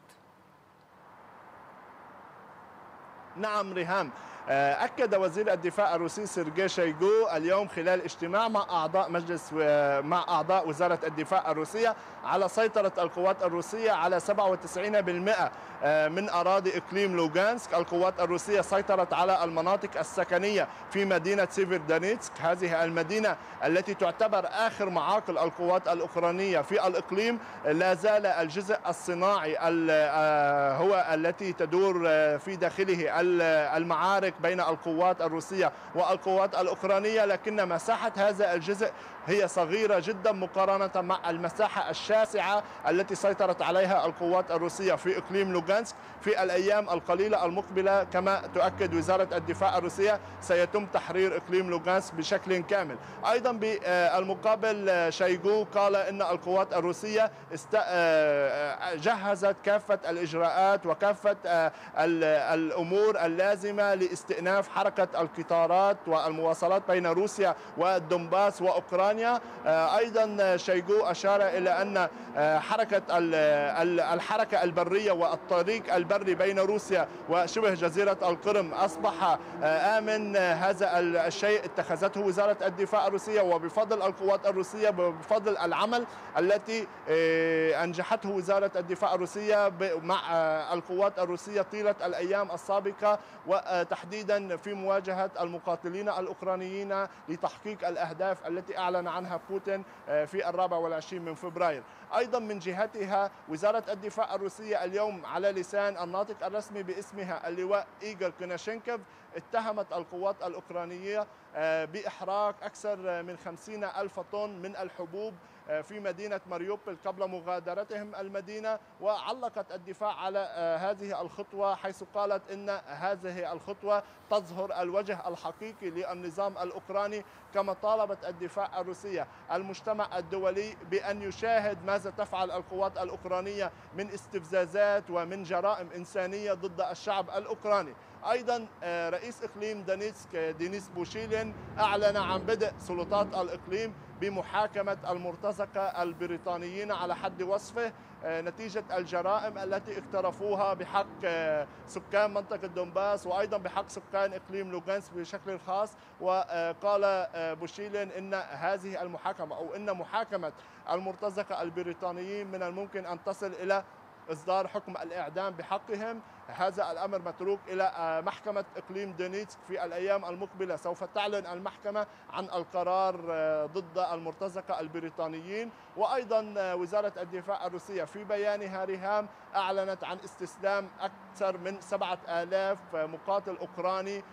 نعم ريهام، أكد وزير الدفاع الروسي سيرجي شويغو اليوم خلال اجتماع مع أعضاء مجلس مع أعضاء وزارة الدفاع الروسية على سيطرة القوات الروسية على سبعة وتسعين بالمئة من أراضي إقليم لوغانسك. القوات الروسية سيطرت على المناطق السكنية في مدينة سيفيرودونيتسك، هذه المدينة التي تعتبر آخر معاقل القوات الأوكرانية في الإقليم. لا زال الجزء الصناعي هو التي تدور في داخله المعارك بين القوات الروسية والقوات الأوكرانية، لكن مساحة هذا الجزء هي صغيرة جدا مقارنة مع المساحة الشاسعة التي سيطرت عليها القوات الروسية في إقليم لوغانسك. في الأيام القليلة المقبلة كما تؤكد وزارة الدفاع الروسية سيتم تحرير إقليم لوغانسك بشكل كامل. أيضا بالمقابل شويغو قال إن القوات الروسية جهزت كافة الإجراءات وكافة الأمور اللازمة لاستئناف حركة القطارات والمواصلات بين روسيا والدنباس وأوكرانيا. أيضا شويغو أشار إلى أن حركة الحركة البرية والطريق البري بين روسيا وشبه جزيرة القرم أصبح آمن. هذا الشيء اتخذته وزارة الدفاع الروسية وبفضل القوات الروسية، بفضل العمل التي أنجحته وزارة الدفاع الروسية مع القوات الروسية طيلة الأيام السابقة، وتحديدا في مواجهة المقاتلين الأوكرانيين لتحقيق الأهداف التي أعلن عنها بوتين في الرابع والعشرين من فبراير. أيضا من جهتها وزارة الدفاع الروسية اليوم على لسان الناطق الرسمي باسمها اللواء إيغور كوناشينكوف اتهمت القوات الأوكرانية بإحراق أكثر من خمسين ألف طن من الحبوب في مدينة ماريوبول قبل مغادرتهم المدينة. وعلقت الدفاع على هذه الخطوة حيث قالت إن هذه الخطوة تظهر الوجه الحقيقي للنظام الأوكراني، كما طالبت الدفاع الروسية المجتمع الدولي بأن يشاهد ماذا تفعل القوات الأوكرانية من استفزازات ومن جرائم إنسانية ضد الشعب الأوكراني. أيضا رئيس إقليم دونيتسك دينيس بوشيلين أعلن عن بدء سلطات الإقليم بمحاكمة المرتزقة البريطانيين على حد وصفه نتيجة الجرائم التي اقترفوها بحق سكان منطقة دونباس وأيضا بحق سكان إقليم لوغانسك بشكل خاص. وقال بوشيلين إن هذه المحاكمة أو إن محاكمة المرتزقة البريطانيين من الممكن أن تصل إلى إصدار حكم الإعدام بحقهم. هذا الأمر متروك إلى محكمة إقليم دونيتسك في الأيام المقبلة. سوف تعلن المحكمة عن القرار ضد المرتزقة البريطانيين. وأيضا وزارة الدفاع الروسية في بيانها ريهام أعلنت عن استسلام أكثر من سبعة آلاف مقاتل أوكراني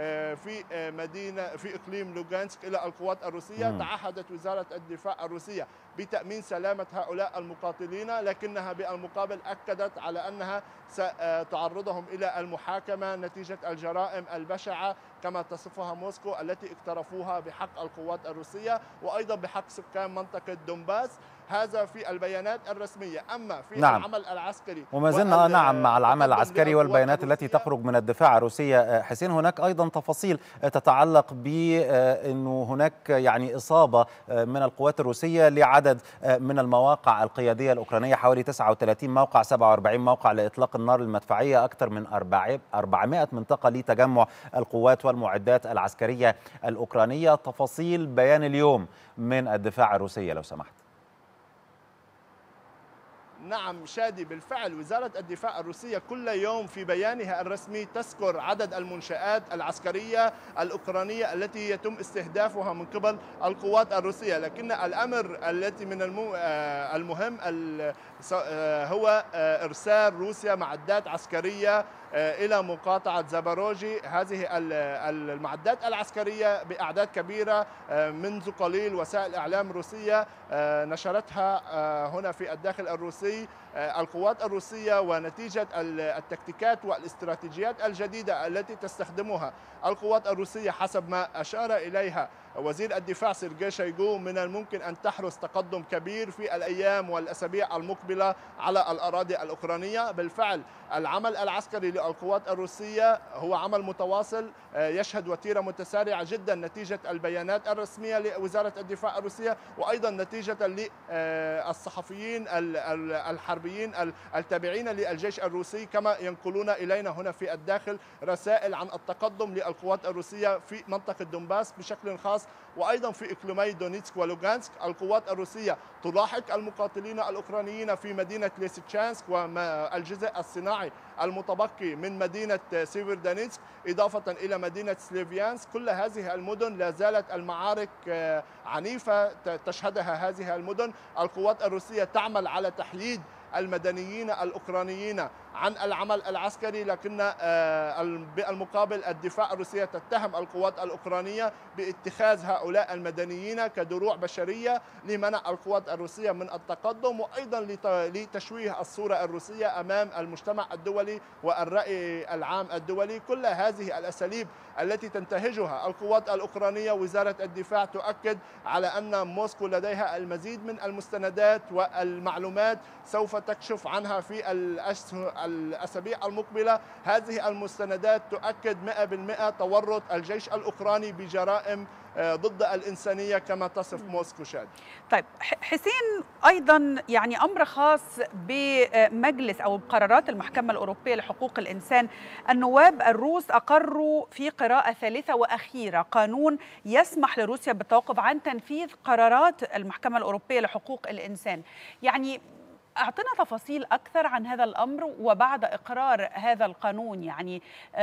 في مدينة في إقليم لوغانسك إلى القوات الروسية. م. تعهدت وزارة الدفاع الروسية بتأمين سلامة هؤلاء المقاتلين، لكنها بالمقابل أكدت على أنها ستعرضهم إلى المحاكمة نتيجة الجرائم البشعة كما تصفها موسكو التي اقترفوها بحق القوات الروسية وأيضا بحق سكان منطقة دونباس. هذا في البيانات الرسمية. أما في نعم. العمل العسكري وما زلنا نعم مع العمل العسكري والبيانات التي تخرج من الدفاع الروسية. حسين، هناك أيضا تفاصيل تتعلق بأنه هناك يعني إصابة من القوات الروسية لعدد من المواقع القيادية الأوكرانية، حوالي تسعة وثلاثين موقع، سبعة وأربعين موقع لإطلاق النار المدفعية، أكثر من أربعمائة منطقة لتجمع القوات والمعدات العسكرية الأوكرانية. تفاصيل بيان اليوم من الدفاع الروسية لو سمحت. نعم شادي، بالفعل وزارة الدفاع الروسية كل يوم في بيانها الرسمي تذكر عدد المنشآت العسكرية الأوكرانية التي يتم استهدافها من قبل القوات الروسية، لكن الأمر التي من المهم هو إرسال روسيا معدات عسكرية إلى مقاطعة زاباروجي. هذه المعدات العسكرية بأعداد كبيرة، منذ قليل وسائل إعلام روسية نشرتها هنا في الداخل الروسي. القوات الروسية ونتيجة التكتيكات والاستراتيجيات الجديدة التي تستخدمها القوات الروسية حسب ما أشار إليها وزير الدفاع سيرجي شويغو، من الممكن أن تحرز تقدم كبير في الأيام والأسابيع المقبلة على الأراضي الأوكرانية. بالفعل العمل العسكري للقوات الروسية هو عمل متواصل يشهد وتيرة متسارعة جدا نتيجة البيانات الرسمية لوزارة الدفاع الروسية، وأيضا نتيجة للصحفيين الحربيين التابعين للجيش الروسي، كما ينقلون إلينا هنا في الداخل رسائل عن التقدم للقوات الروسية في منطقة دونباس بشكل خاص، وأيضا في إقليمي دونيتسك ولوغانسك. القوات الروسية تلاحق المقاتلين الأوكرانيين في مدينة ليسيتشانسك والجزء الصناعي المتبقي من مدينة سيفيردونيتسك، إضافة إلى مدينة سليفيانسك. كل هذه المدن لا زالت المعارك عنيفة تشهدها هذه المدن. القوات الروسية تعمل على تحييد المدنيين الأوكرانيين عن العمل العسكري، لكن بالمقابل الدفاع الروسية تتهم القوات الأوكرانية باتخاذ هؤلاء المدنيين كدروع بشرية لمنع القوات الروسية من التقدم، وأيضا لتشويه الصورة الروسية أمام المجتمع الدولي والرأي العام الدولي. كل هذه الأساليب التي تنتهجها القوات الأوكرانية، وزارة الدفاع تؤكد على أن موسكو لديها المزيد من المستندات والمعلومات سوف تكشف عنها في الأسابيع المقبلة. هذه المستندات تؤكد مئة بالمئة تورط الجيش الأوكراني بجرائم ضد الإنسانية كما تصف موسكو. شاد. طيب حسين، أيضا يعني أمر خاص بمجلس أو قرارات المحكمة الأوروبية لحقوق الإنسان، النواب الروس أقروا في قراءة ثالثة وأخيرة قانون يسمح لروسيا بالتوقف عن تنفيذ قرارات المحكمة الأوروبية لحقوق الإنسان. يعني أعطنا تفاصيل أكثر عن هذا الأمر، وبعد إقرار هذا القانون يعني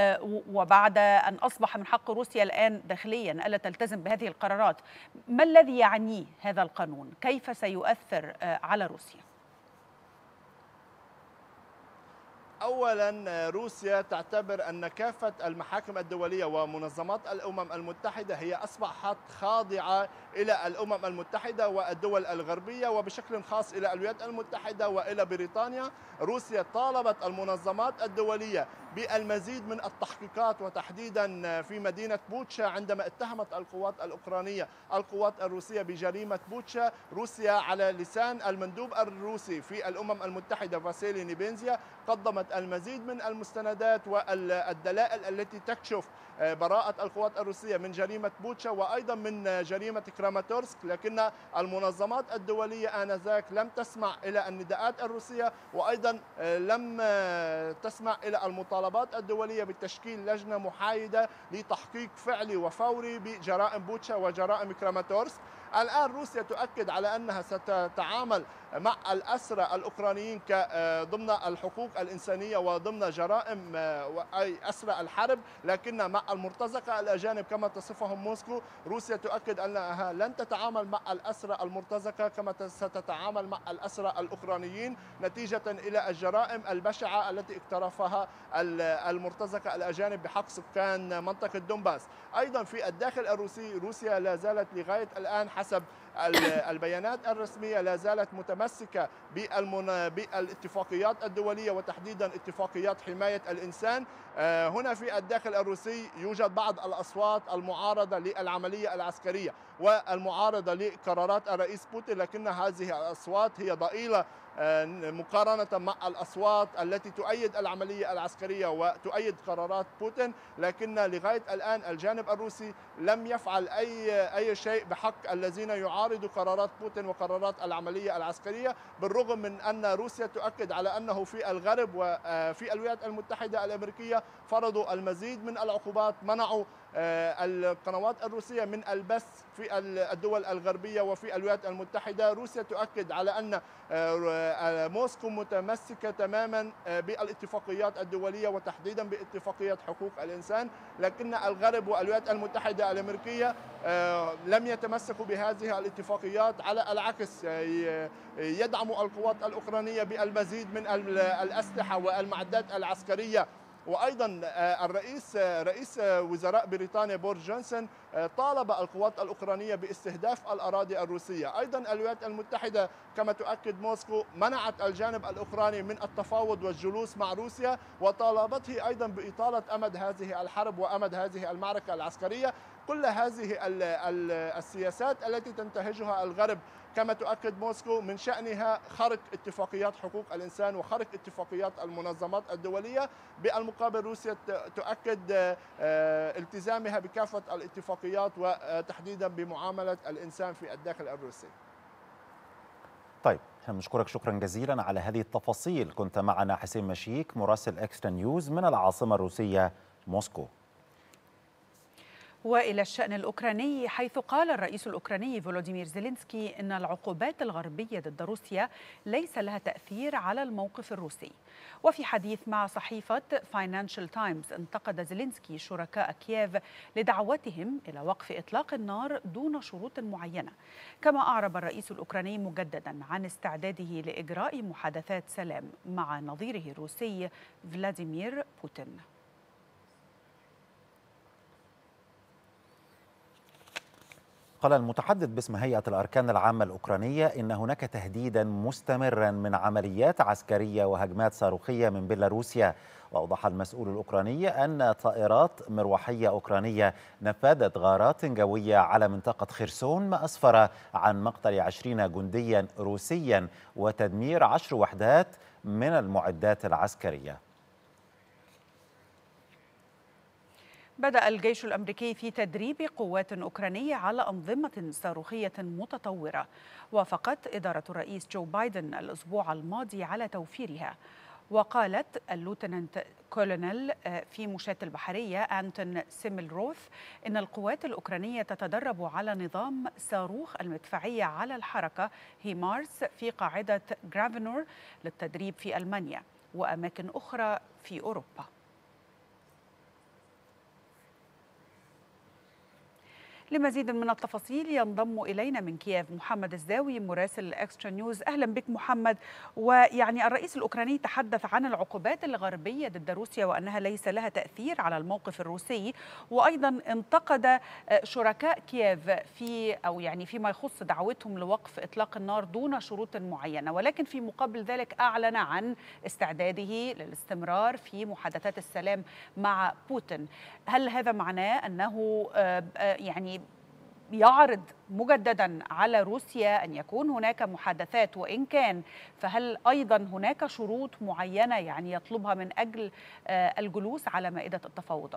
وبعد أن أصبح من حق روسيا الآن داخليا ألا تلتزم بهذه القرارات، ما الذي يعنيه هذا القانون؟ كيف سيؤثر على روسيا؟ أولا، روسيا تعتبر أن كافة المحاكم الدولية ومنظمات الأمم المتحدة هي أصبحت خاضعة إلى الأمم المتحدة والدول الغربية، وبشكل خاص إلى الولايات المتحدة وإلى بريطانيا. روسيا طالبت المنظمات الدولية بالمزيد من التحقيقات، وتحديدا في مدينة بوتشا عندما اتهمت القوات الأوكرانية القوات الروسية بجريمة بوتشا. روسيا على لسان المندوب الروسي في الأمم المتحدة فاسيلي نيبينزيا قدمت المزيد من المستندات والدلائل التي تكشف براءة القوات الروسية من جريمة بوتشا وأيضا من جريمة كراماتورسك، لكن المنظمات الدولية آنذاك لم تسمع إلى النداءات الروسية، وأيضا لم تسمع إلى المطالبات الدولية بتشكيل لجنة محايدة لتحقيق فعلي وفوري بجرائم بوتشا وجرائم كراماتورسك. الآن روسيا تؤكد على أنها ستتعامل مع الأسرى الأوكرانيين ضمن الحقوق الإنسانية وضمن جرائم أي أسرى الحرب، لكن مع المرتزقة الأجانب كما تصفهم موسكو. روسيا تؤكد أنها لن تتعامل مع الأسرى المرتزقة كما ستتعامل مع الأسرى الأوكرانيين، نتيجة إلى الجرائم البشعة التي اقترفها المرتزقة الأجانب بحق سكان منطقة دونباس. أيضا في الداخل الروسي، روسيا لا زالت لغاية الآن حسب البيانات الرسمية لا زالت متمسكة بالاتفاقيات الدولية، وتحديدا اتفاقيات حماية الإنسان. هنا في الداخل الروسي يوجد بعض الأصوات المعارضة للعملية العسكرية والمعارضة لقرارات الرئيس بوتين، لكن هذه الأصوات هي ضئيلة مقارنة مع الأصوات التي تؤيد العملية العسكرية وتؤيد قرارات بوتين. لكن لغاية الآن الجانب الروسي لم يفعل أي أي شيء بحق الذين يعارضون يعارض قرارات بوتين وقرارات العملية العسكرية، بالرغم من أن روسيا تؤكد على أنه في الغرب وفي الولايات المتحدة الأمريكية فرضوا المزيد من العقوبات، منعوا القنوات الروسية من البث في الدول الغربية وفي الولايات المتحدة. روسيا تؤكد على أن موسكو متمسكة تماما بالاتفاقيات الدولية وتحديدا باتفاقية حقوق الإنسان، لكن الغرب والولايات المتحدة الأمريكية لم يتمسكوا بهذه الاتفاقيات، على العكس يدعموا القوات الأوكرانية بالمزيد من الأسلحة والمعدات العسكرية. وايضا الرئيس رئيس وزراء بريطانيا بوريس جونسون طالب القوات الاوكرانيه باستهداف الاراضي الروسيه. ايضا الولايات المتحده كما تؤكد موسكو منعت الجانب الاوكراني من التفاوض والجلوس مع روسيا، وطالبته ايضا باطاله امد هذه الحرب وامد هذه المعركه العسكريه. كل هذه السياسات التي تنتهجها الغرب كما تؤكد موسكو من شأنها خرق اتفاقيات حقوق الإنسان وخرق اتفاقيات المنظمات الدولية. بالمقابل روسيا تؤكد التزامها بكافة الاتفاقيات وتحديدا بمعاملة الإنسان في الداخل الروسي. طيب، نشكرك شكرا جزيلا على هذه التفاصيل. كنت معنا حسين مشيك مراسل إكسترا نيوز من العاصمة الروسية موسكو. وإلى الشأن الأوكراني، حيث قال الرئيس الأوكراني فولوديمير زيلينسكي إن العقوبات الغربية ضد روسيا ليس لها تأثير على الموقف الروسي. وفي حديث مع صحيفة فاينانشال تايمز، انتقد زيلينسكي شركاء كييف لدعوتهم إلى وقف إطلاق النار دون شروط معينة. كما أعرب الرئيس الأوكراني مجددا عن استعداده لإجراء محادثات سلام مع نظيره الروسي فلاديمير بوتين. قال المتحدث باسم هيئة الأركان العامة الأوكرانية إن هناك تهديدا مستمرا من عمليات عسكرية وهجمات صاروخية من بيلاروسيا. وأوضح المسؤول الأوكراني أن طائرات مروحية أوكرانية نفذت غارات جوية على منطقة خرسون، ما أسفر عن مقتل عشرين جنديا روسيا وتدمير عشر وحدات من المعدات العسكرية. بدأ الجيش الأمريكي في تدريب قوات أوكرانية على أنظمة صاروخية متطورة، وافقت إدارة الرئيس جو بايدن الأسبوع الماضي على توفيرها. وقالت اللوتنانت كولونيل في مشاة البحرية أنتون سيميلروث إن القوات الأوكرانية تتدرب على نظام صاروخ المدفعية على الحركة هيمارس في قاعدة جرافنور للتدريب في ألمانيا وأماكن أخرى في أوروبا. لمزيد من التفاصيل ينضم إلينا من كييف محمد الزاوي مراسل إكسترا نيوز. أهلا بك محمد. ويعني الرئيس الأوكراني تحدث عن العقوبات الغربية ضد روسيا وأنها ليس لها تأثير على الموقف الروسي، وأيضا انتقد شركاء كييف في أو يعني فيما يخص دعوتهم لوقف إطلاق النار دون شروط معينة، ولكن في مقابل ذلك أعلن عن استعداده للاستمرار في محادثات السلام مع بوتين. هل هذا معناه أنه يعني يعرض مجددا على روسيا أن يكون هناك محادثات، وإن كان فهل أيضا هناك شروط معينة يعني يطلبها من أجل الجلوس على مائدة التفاوضات؟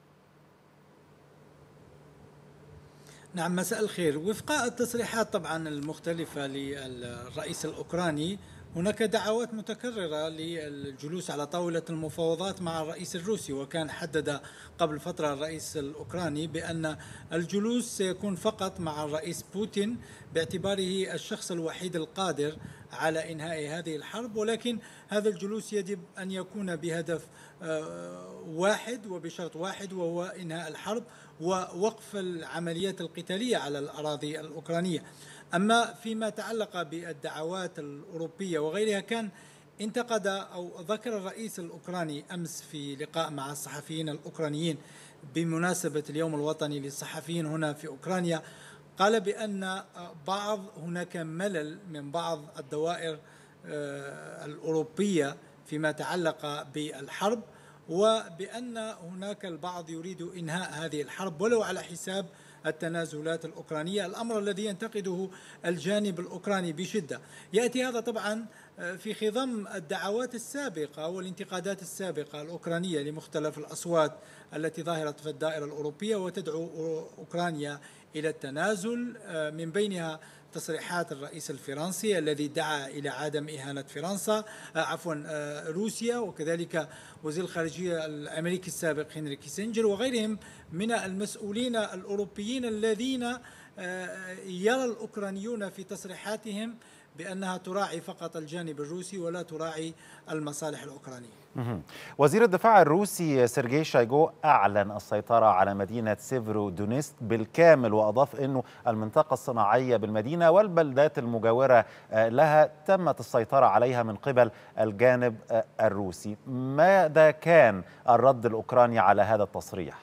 نعم، مساء الخير. وفق التصريحات طبعا المختلفة للرئيس الأوكراني، هناك دعوات متكررة للجلوس على طاولة المفاوضات مع الرئيس الروسي، وكان حدد قبل فترة الرئيس الأوكراني بأن الجلوس سيكون فقط مع الرئيس بوتين باعتباره الشخص الوحيد القادر على إنهاء هذه الحرب، ولكن هذا الجلوس يجب أن يكون بهدف واحد وبشرط واحد، وهو إنهاء الحرب ووقف العمليات القتالية على الأراضي الأوكرانية. أما فيما تعلق بالدعوات الأوروبية وغيرها، كان انتقد أو ذكر الرئيس الأوكراني أمس في لقاء مع الصحفيين الأوكرانيين بمناسبة اليوم الوطني للصحفيين هنا في أوكرانيا، قال بأن بعض هناك ملل من بعض الدوائر الأوروبية فيما تعلق بالحرب، وبأن هناك البعض يريد إنهاء هذه الحرب ولو على حساب التنازلات الأوكرانية، الأمر الذي ينتقده الجانب الأوكراني بشدة. يأتي هذا طبعا في خضم الدعوات السابقة والانتقادات السابقة الأوكرانية لمختلف الأصوات التي ظاهرت في الدائرة الأوروبية وتدعو أوكرانيا إلى التنازل، من بينها تصريحات الرئيس الفرنسي الذي دعا إلى عدم إهانة فرنسا عفوا روسيا، وكذلك وزير الخارجية الأمريكي السابق هنري كيسنجر وغيرهم من المسؤولين الأوروبيين الذين يرى الأوكرانيون في تصريحاتهم بأنها تراعي فقط الجانب الروسي ولا تراعي المصالح الأوكرانية. وزير الدفاع الروسي سيرجي شايجو أعلن السيطرة على مدينة سيفرو دونيتسك بالكامل، وأضاف أنه المنطقة الصناعية بالمدينة والبلدات المجاورة لها تمت السيطرة عليها من قبل الجانب الروسي. ماذا كان الرد الأوكراني على هذا التصريح؟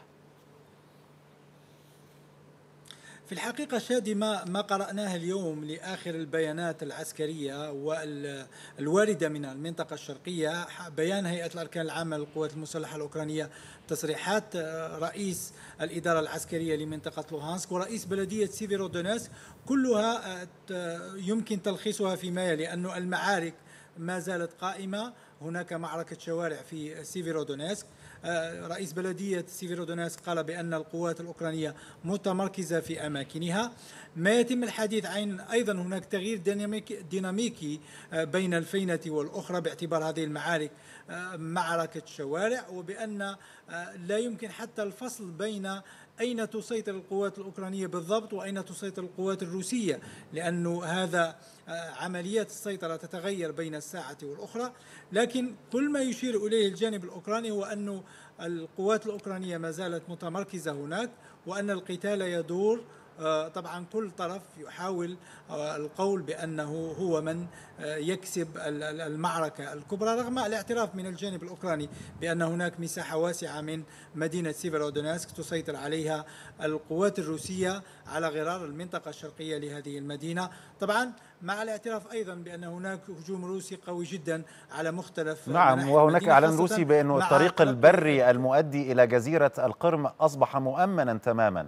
في الحقيقة شادي ما ما قرأناه اليوم لآخر البيانات العسكرية والواردة من المنطقة الشرقية، بيان هيئة الأركان العامة للقوات المسلحة الأوكرانية، تصريحات رئيس الإدارة العسكرية لمنطقة لوهانسك ورئيس بلدية سيفيرودونيتسك، كلها يمكن تلخيصها فيما يلي: أن المعارك ما زالت قائمة، هناك معركة شوارع في سيفيرودونيتسك. رئيس بلدية سيفيرودونيتسك قال بأن القوات الأوكرانية متمركزة في أماكنها. ما يتم الحديث عن أيضا هناك تغيير ديناميكي بين الفينة والأخرى باعتبار هذه المعارك معركة شوارع، وبأن لا يمكن حتى الفصل بين أين تسيطر القوات الأوكرانية بالضبط وأين تسيطر القوات الروسية، لأن هذا عمليات السيطرة تتغير بين الساعة والأخرى. لكن كل ما يشير إليه الجانب الأوكراني هو أن القوات الأوكرانية ما زالت متمركزة هناك، وأن القتال يدور. طبعا كل طرف يحاول القول بأنه هو من يكسب المعركة الكبرى، رغم الاعتراف من الجانب الأوكراني بأن هناك مساحة واسعة من مدينة سيفيرودونيتسك تسيطر عليها القوات الروسية على غرار المنطقة الشرقية لهذه المدينة، طبعا مع الاعتراف أيضا بأن هناك هجوم روسي قوي جدا على مختلف نعم. وهناك إعلان روسي بأن الطريق البري المؤدي إلى جزيرة القرم أصبح مؤمنا تماما.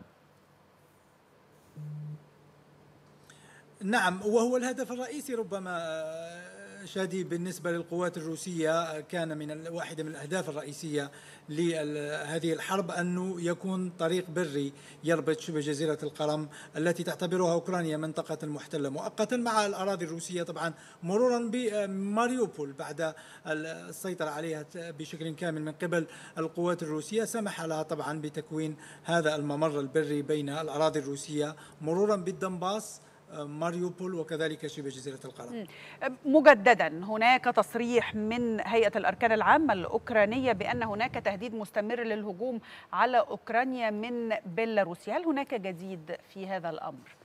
نعم، وهو الهدف الرئيسي ربما شادي بالنسبة للقوات الروسية، كان من واحدة من الأهداف الرئيسية لهذه الحرب أنه يكون طريق بري يربط شبه جزيرة القرم التي تعتبرها أوكرانيا منطقة محتلة مؤقتا مع الأراضي الروسية، طبعا مرورا بماريوبول بعد السيطرة عليها بشكل كامل من قبل القوات الروسية، سمح لها طبعا بتكوين هذا الممر البري بين الأراضي الروسية مرورا بالدنباس، ماريوبول وكذلك شبه جزيرة القرم. مجددا هناك تصريح من هيئة الأركان العامة الأوكرانية بأن هناك تهديد مستمر للهجوم على أوكرانيا من بيلاروسيا، هل هناك جديد في هذا الأمر؟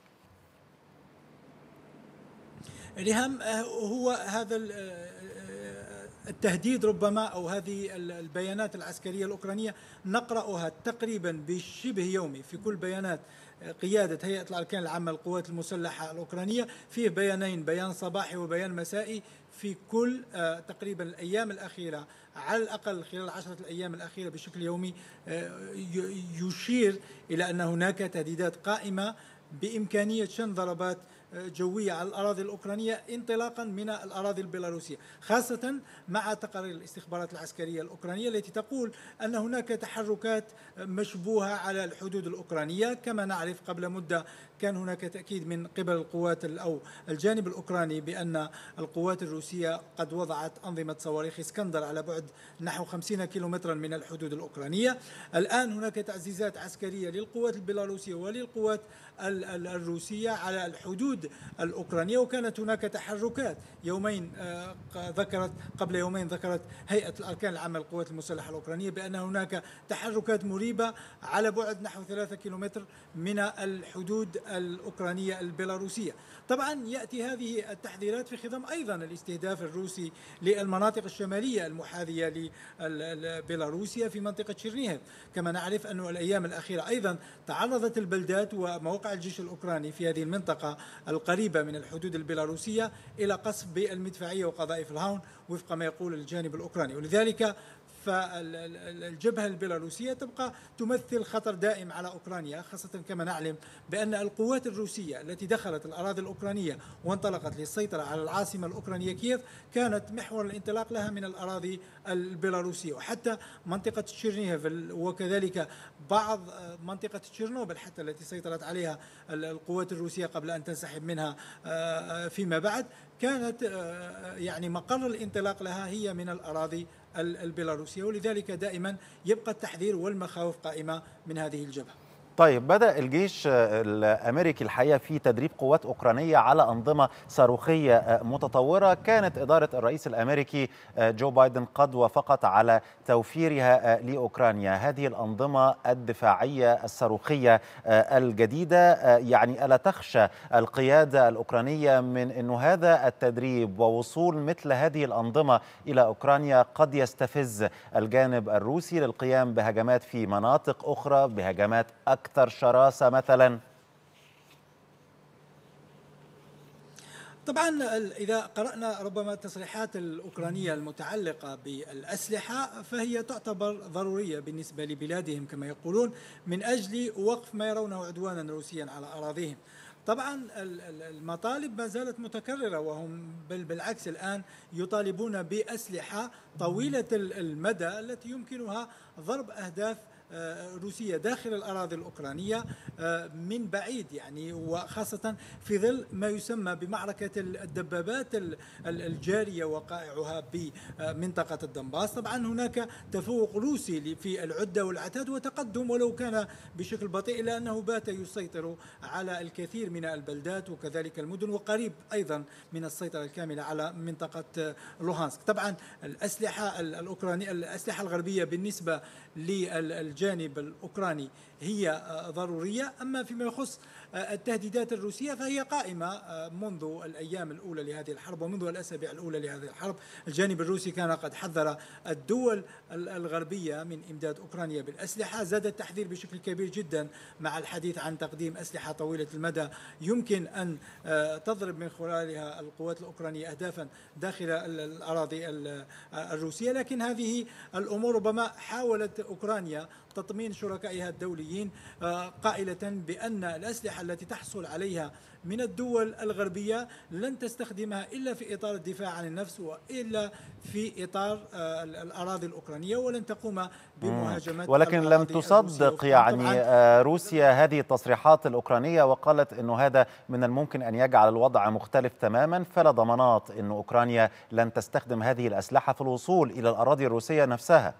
ريهام، هو هذا التهديد ربما أو هذه البيانات العسكرية الأوكرانية نقرأها تقريبا بشبه يومي في كل بيانات قيادة هيئة الأركان العامة للقوات المسلحة الأوكرانية، فيه بيانين، بيان صباحي وبيان مسائي في كل تقريبا الأيام الأخيرة، على الأقل خلال العشرة الأيام الأخيرة بشكل يومي، يشير إلى أن هناك تهديدات قائمة بإمكانية شن ضربات جوية على الأراضي الأوكرانية انطلاقا من الأراضي البيلاروسية، خاصة مع تقارير الاستخبارات العسكرية الأوكرانية التي تقول أن هناك تحركات مشبوهة على الحدود الأوكرانية. كما نعرف قبل مدة كان هناك تأكيد من قبل القوات أو الجانب الأوكراني بأن القوات الروسية قد وضعت أنظمة صواريخ اسكندر على بعد نحو خمسين كيلومترا من الحدود الأوكرانية. الآن هناك تعزيزات عسكرية للقوات البيلاروسية وللقوات الروسية على الحدود الأوكرانية، وكانت هناك تحركات يومين ذكرت قبل يومين ذكرت هيئة الأركان العامة للقوات المسلحة الأوكرانية بأن هناك تحركات مريبة على بعد نحو ثلاثة كيلومتر من الحدود الأوكرانية البيلاروسية. طبعا يأتي هذه التحذيرات في خضم أيضا الاستهداف الروسي للمناطق الشمالية المحاذية لبيلاروسيا في منطقة شيرنيهف. كما نعرف أن الأيام الأخيرة أيضا تعرضت البلدات ومواقع الجيش الأوكراني في هذه المنطقة القريبة من الحدود البيلاروسية إلى قصف بالمدفعية وقذائف الهاون وفق ما يقول الجانب الأوكراني، ولذلك فالجبهة البيلاروسية تبقى تمثل خطر دائم على أوكرانيا، خاصة كما نعلم بأن القوات الروسية التي دخلت الأراضي الأوكرانية وانطلقت للسيطرة على العاصمة الأوكرانية كييف كانت محور الانطلاق لها من الأراضي البيلاروسية، وحتى منطقة تشيرنيهف وكذلك بعض منطقة تشيرنوبل حتى التي سيطرت عليها القوات الروسية قبل أن تنسحب منها فيما بعد، كانت يعني مقر الانطلاق لها هي من الأراضي البيلاروسية، ولذلك دائما يبقى التحذير والمخاوف قائمة من هذه الجبهة. طيب، بدأ الجيش الأمريكي الحقيقة في تدريب قوات أوكرانية على أنظمة صاروخية متطورة، كانت إدارة الرئيس الأمريكي جو بايدن قد وافقت على توفيرها لأوكرانيا. هذه الأنظمة الدفاعية الصاروخية الجديدة، يعني ألا تخشى القيادة الأوكرانية من أن هذا التدريب ووصول مثل هذه الأنظمة إلى أوكرانيا قد يستفز الجانب الروسي للقيام بهجمات في مناطق أخرى، بهجمات أكثر أكثر شراسة مثلا؟ طبعا إذا قرأنا ربما التصريحات الأوكرانية المتعلقة بالأسلحة فهي تعتبر ضرورية بالنسبة لبلادهم كما يقولون، من أجل وقف ما يرونه عدوانا روسيا على أراضيهم. طبعا المطالب ما زالت متكررة، وهم بل بالعكس الآن يطالبون بأسلحة طويلة المدى التي يمكنها ضرب أهداف روسية داخل الأراضي الأوكرانية من بعيد، يعني وخاصة في ظل ما يسمى بمعركة الدبابات الجارية وقائعها بمنطقة الدنباس. طبعا هناك تفوق روسي في العدة والعتاد وتقدم ولو كان بشكل بطيء، إلا أنه بات يسيطر على الكثير من البلدات وكذلك المدن، وقريب أيضا من السيطرة الكاملة على منطقة لوهانسك. طبعا الأسلحة الأوكرانية الأسلحة الغربية بالنسبة للجانب الأوكراني هي ضرورية، أما فيما يخص التهديدات الروسية فهي قائمة منذ الأيام الأولى لهذه الحرب ومنذ الأسابيع الأولى لهذه الحرب. الجانب الروسي كان قد حذر الدول الغربية من إمداد أوكرانيا بالأسلحة، زاد التحذير بشكل كبير جدا مع الحديث عن تقديم أسلحة طويلة المدى يمكن أن تضرب من خلالها القوات الأوكرانية أهدافا داخل الأراضي الروسية. لكن هذه الأمور ربما حاولت أوكرانيا تطمين شركائها الدوليين قائلة بأن الأسلحة التي تحصل عليها من الدول الغربية لن تستخدمها إلا في إطار الدفاع عن النفس وإلا في إطار الأراضي الأوكرانية، ولن تقوم بمهاجمة. ولكن لم تصدق يعني روسيا هذه التصريحات الأوكرانية، وقالت أنه هذا من الممكن أن يجعل الوضع مختلف تماما، فلا ضمانات أن أوكرانيا لن تستخدم هذه الأسلحة في الوصول إلى الأراضي الروسية نفسها.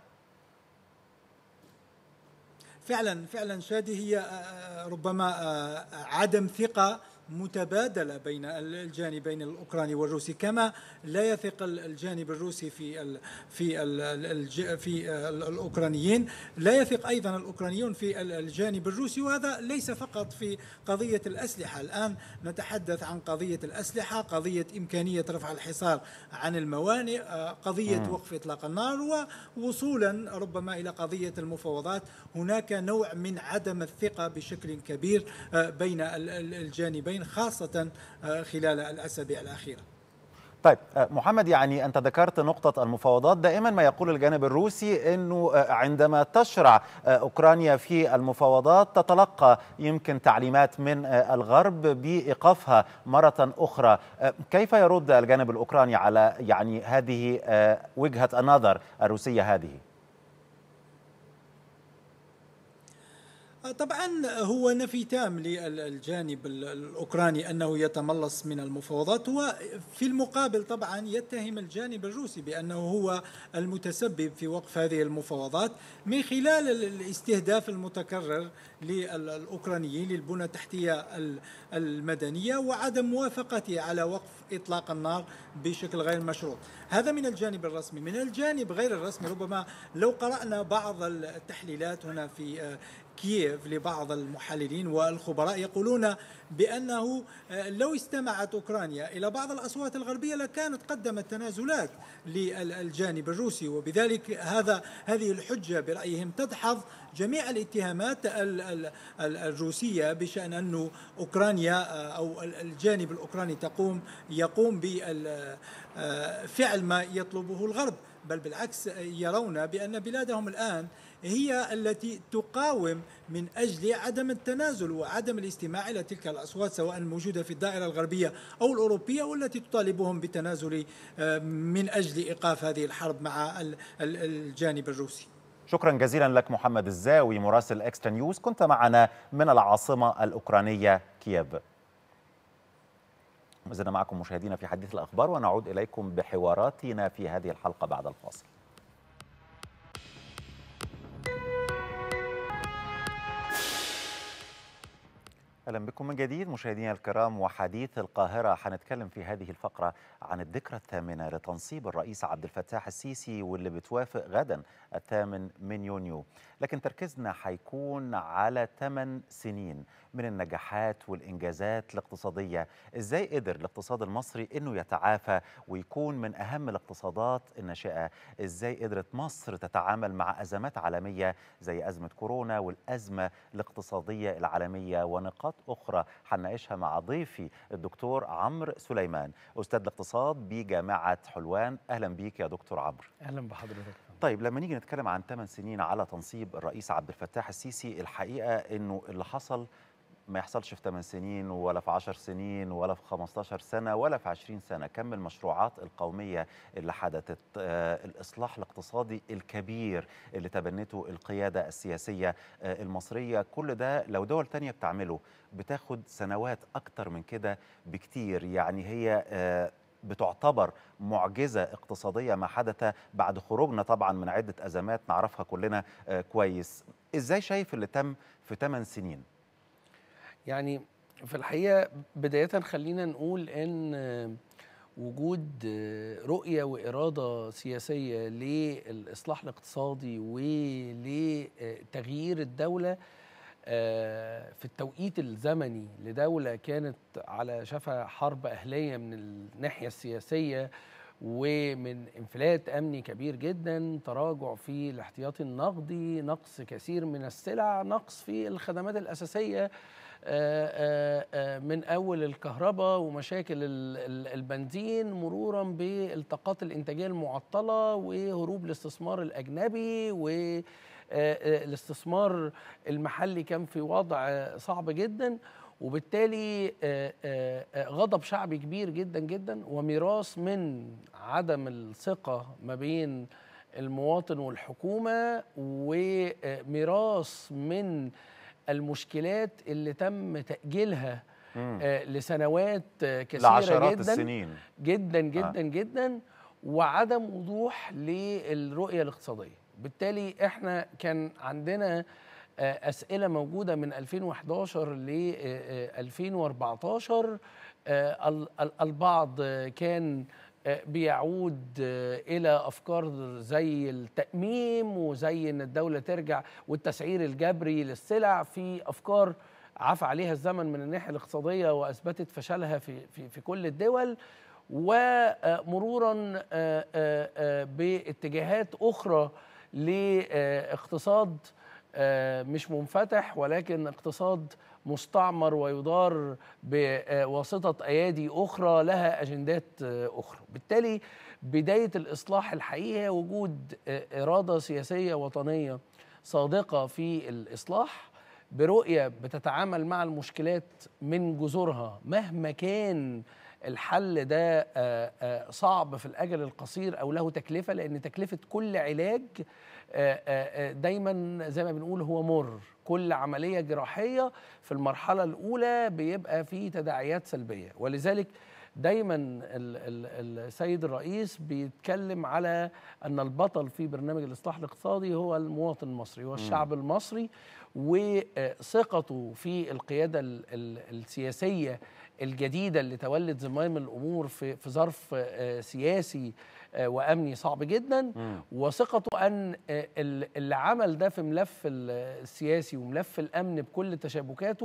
فعلا فعلا شادي، هي ربما عدم ثقة متبادلة بين الجانبين الأوكراني والروسي، كما لا يثق الجانب الروسي في ال في ال في الأوكرانيين، لا يثق أيضا الأوكرانيون في الجانب الروسي. وهذا ليس فقط في قضية الأسلحة، الآن نتحدث عن قضية الأسلحة، قضية إمكانية رفع الحصار عن الموانئ، قضية وقف إطلاق النار، ووصولا ربما إلى قضية المفاوضات. هناك نوع من عدم الثقة بشكل كبير بين الجانبين خاصة خلال الأسابيع الأخيرة. طيب محمد، يعني أنت ذكرت نقطة المفاوضات. دائما ما يقول الجانب الروسي أنه عندما تشرع أوكرانيا في المفاوضات تتلقى يمكن تعليمات من الغرب بإيقافها مرة أخرى. كيف يرد الجانب الأوكراني على يعني هذه وجهة النظر الروسية هذه؟ طبعا هو نفي تام للجانب الأوكراني أنه يتملص من المفاوضات، وفي المقابل طبعا يتهم الجانب الروسي بأنه هو المتسبب في وقف هذه المفاوضات من خلال الاستهداف المتكرر للأوكرانيين للبنى التحتية المدنية وعدم موافقته على وقف إطلاق النار بشكل غير مشروط. هذا من الجانب الرسمي. من الجانب غير الرسمي ربما لو قرأنا بعض التحليلات هنا في كييف لبعض المحللين والخبراء يقولون بأنه لو استمعت أوكرانيا إلى بعض الأصوات الغربية لكانت قدمت تنازلات للجانب الروسي، وبذلك هذا هذه الحجة برأيهم تدحض جميع الاتهامات الروسية بشأن أن أوكرانيا أو الجانب الأوكراني تقوم يقوم بفعل ما يطلبه الغرب. بل بالعكس يرون بأن بلادهم الآن هي التي تقاوم من أجل عدم التنازل وعدم الاستماع إلى تلك الأصوات سواء الموجودة في الدائرة الغربية أو الأوروبية، والتي تطالبهم بالتنازل من أجل إيقاف هذه الحرب مع الجانب الروسي. شكرا جزيلا لك محمد الزاوي مراسل إكسترا نيوز، كنت معنا من العاصمة الأوكرانية كييف. ما زلنا معكم مشاهدينا في حديث الأخبار، ونعود إليكم بحواراتنا في هذه الحلقة بعد الفاصل. أهلا بكم من جديد مشاهدينا الكرام، وحديث القاهرة. حنتكلم في هذه الفقرة عن الذكرى الثامنة لتنصيب الرئيس عبد الفتاح السيسي، واللي بتوافق غدا الثامن من يونيو، لكن تركيزنا حيكون على ثمان سنين من النجاحات والإنجازات الاقتصادية. إزاي قدر الاقتصاد المصري إنه يتعافى ويكون من أهم الاقتصادات الناشئة؟ إزاي قدرت مصر تتعامل مع أزمات عالمية زي أزمة كورونا والأزمة الاقتصادية العالمية، ونقاط أخرى حنناقشها مع ضيفي الدكتور عمرو سليمان، أستاذ الاقتصاد بجامعة حلوان. أهلا بيك يا دكتور عمرو. أهلا بحضرتك. طيب، لما نيجي نتكلم عن ثمان سنين على تنصيب الرئيس عبد الفتاح السيسي، الحقيقة إنه اللي حصل ما يحصلش في ثمان سنين ولا في عشر سنين ولا في خمستاشر سنة ولا في عشرين سنة. كم المشروعات القومية اللي حدثت، آه الإصلاح الاقتصادي الكبير اللي تبنته القيادة السياسية آه المصرية، كل ده لو دول تانية بتعمله بتاخد سنوات أكتر من كده بكتير. يعني هي آه بتعتبر معجزة اقتصادية ما حدث بعد خروجنا طبعا من عدة أزمات نعرفها كلنا آه كويس. إزاي شايف اللي تم في ثمان سنين؟ يعني في الحقيقة بداية خلينا نقول إن وجود رؤية وإرادة سياسية للإصلاح الاقتصادي ولتغيير الدولة في التوقيت الزمني لدولة كانت على شفا حرب أهلية من الناحية السياسية ومن انفلات أمني كبير جدا، تراجع في الاحتياطي النقدي، نقص كثير من السلع، نقص في الخدمات الأساسية من أول الكهرباء ومشاكل البنزين مرورا بالطاقات الإنتاجية المعطلة وهروب الاستثمار الأجنبي، والاستثمار المحلي كان في وضع صعب جدا، وبالتالي غضب شعبي كبير جدا جدا، وميراث من عدم الثقة ما بين المواطن والحكومة، وميراث من المشكلات اللي تم تأجيلها آه لسنوات آه كثيرة لعشرات جدا السنين جدا جدا آه. جدا، وعدم وضوح للرؤية الاقتصادية. بالتالي احنا كان عندنا آه أسئلة موجودة من ألفين وإحداشر ل ألفين وأربعتاشر. آه البعض كان بيعود إلى أفكار زي التأميم وزي أن الدولة ترجع والتسعير الجبري للسلع، في أفكار عفى عليها الزمن من الناحية الاقتصادية وأثبتت فشلها في, في, في كل الدول، ومرورا باتجاهات أخرى لاقتصاد مش منفتح ولكن اقتصاد مستعمر ويدار بواسطة أيادي أخرى لها أجندات أخرى. بالتالي بداية الإصلاح الحقيقي وجود إرادة سياسية وطنية صادقة في الإصلاح برؤية بتتعامل مع المشكلات من جذورها مهما كان الحل ده صعب في الأجل القصير أو له تكلفة، لأن تكلفة كل علاج دايما زي ما بنقول هو مر. كل عملية جراحية في المرحلة الأولى بيبقى فيه تداعيات سلبية، ولذلك دايما السيد الرئيس بيتكلم على أن البطل في برنامج الإصلاح الاقتصادي هو المواطن المصري والشعب المصري، وثقته في القيادة السياسية الجديدة اللي تولد زمام الأمور في في ظرف سياسي وأمني صعب جدا، مم. وثقته أن اللي عمل ده في ملف السياسي وملف الأمن بكل تشابكاته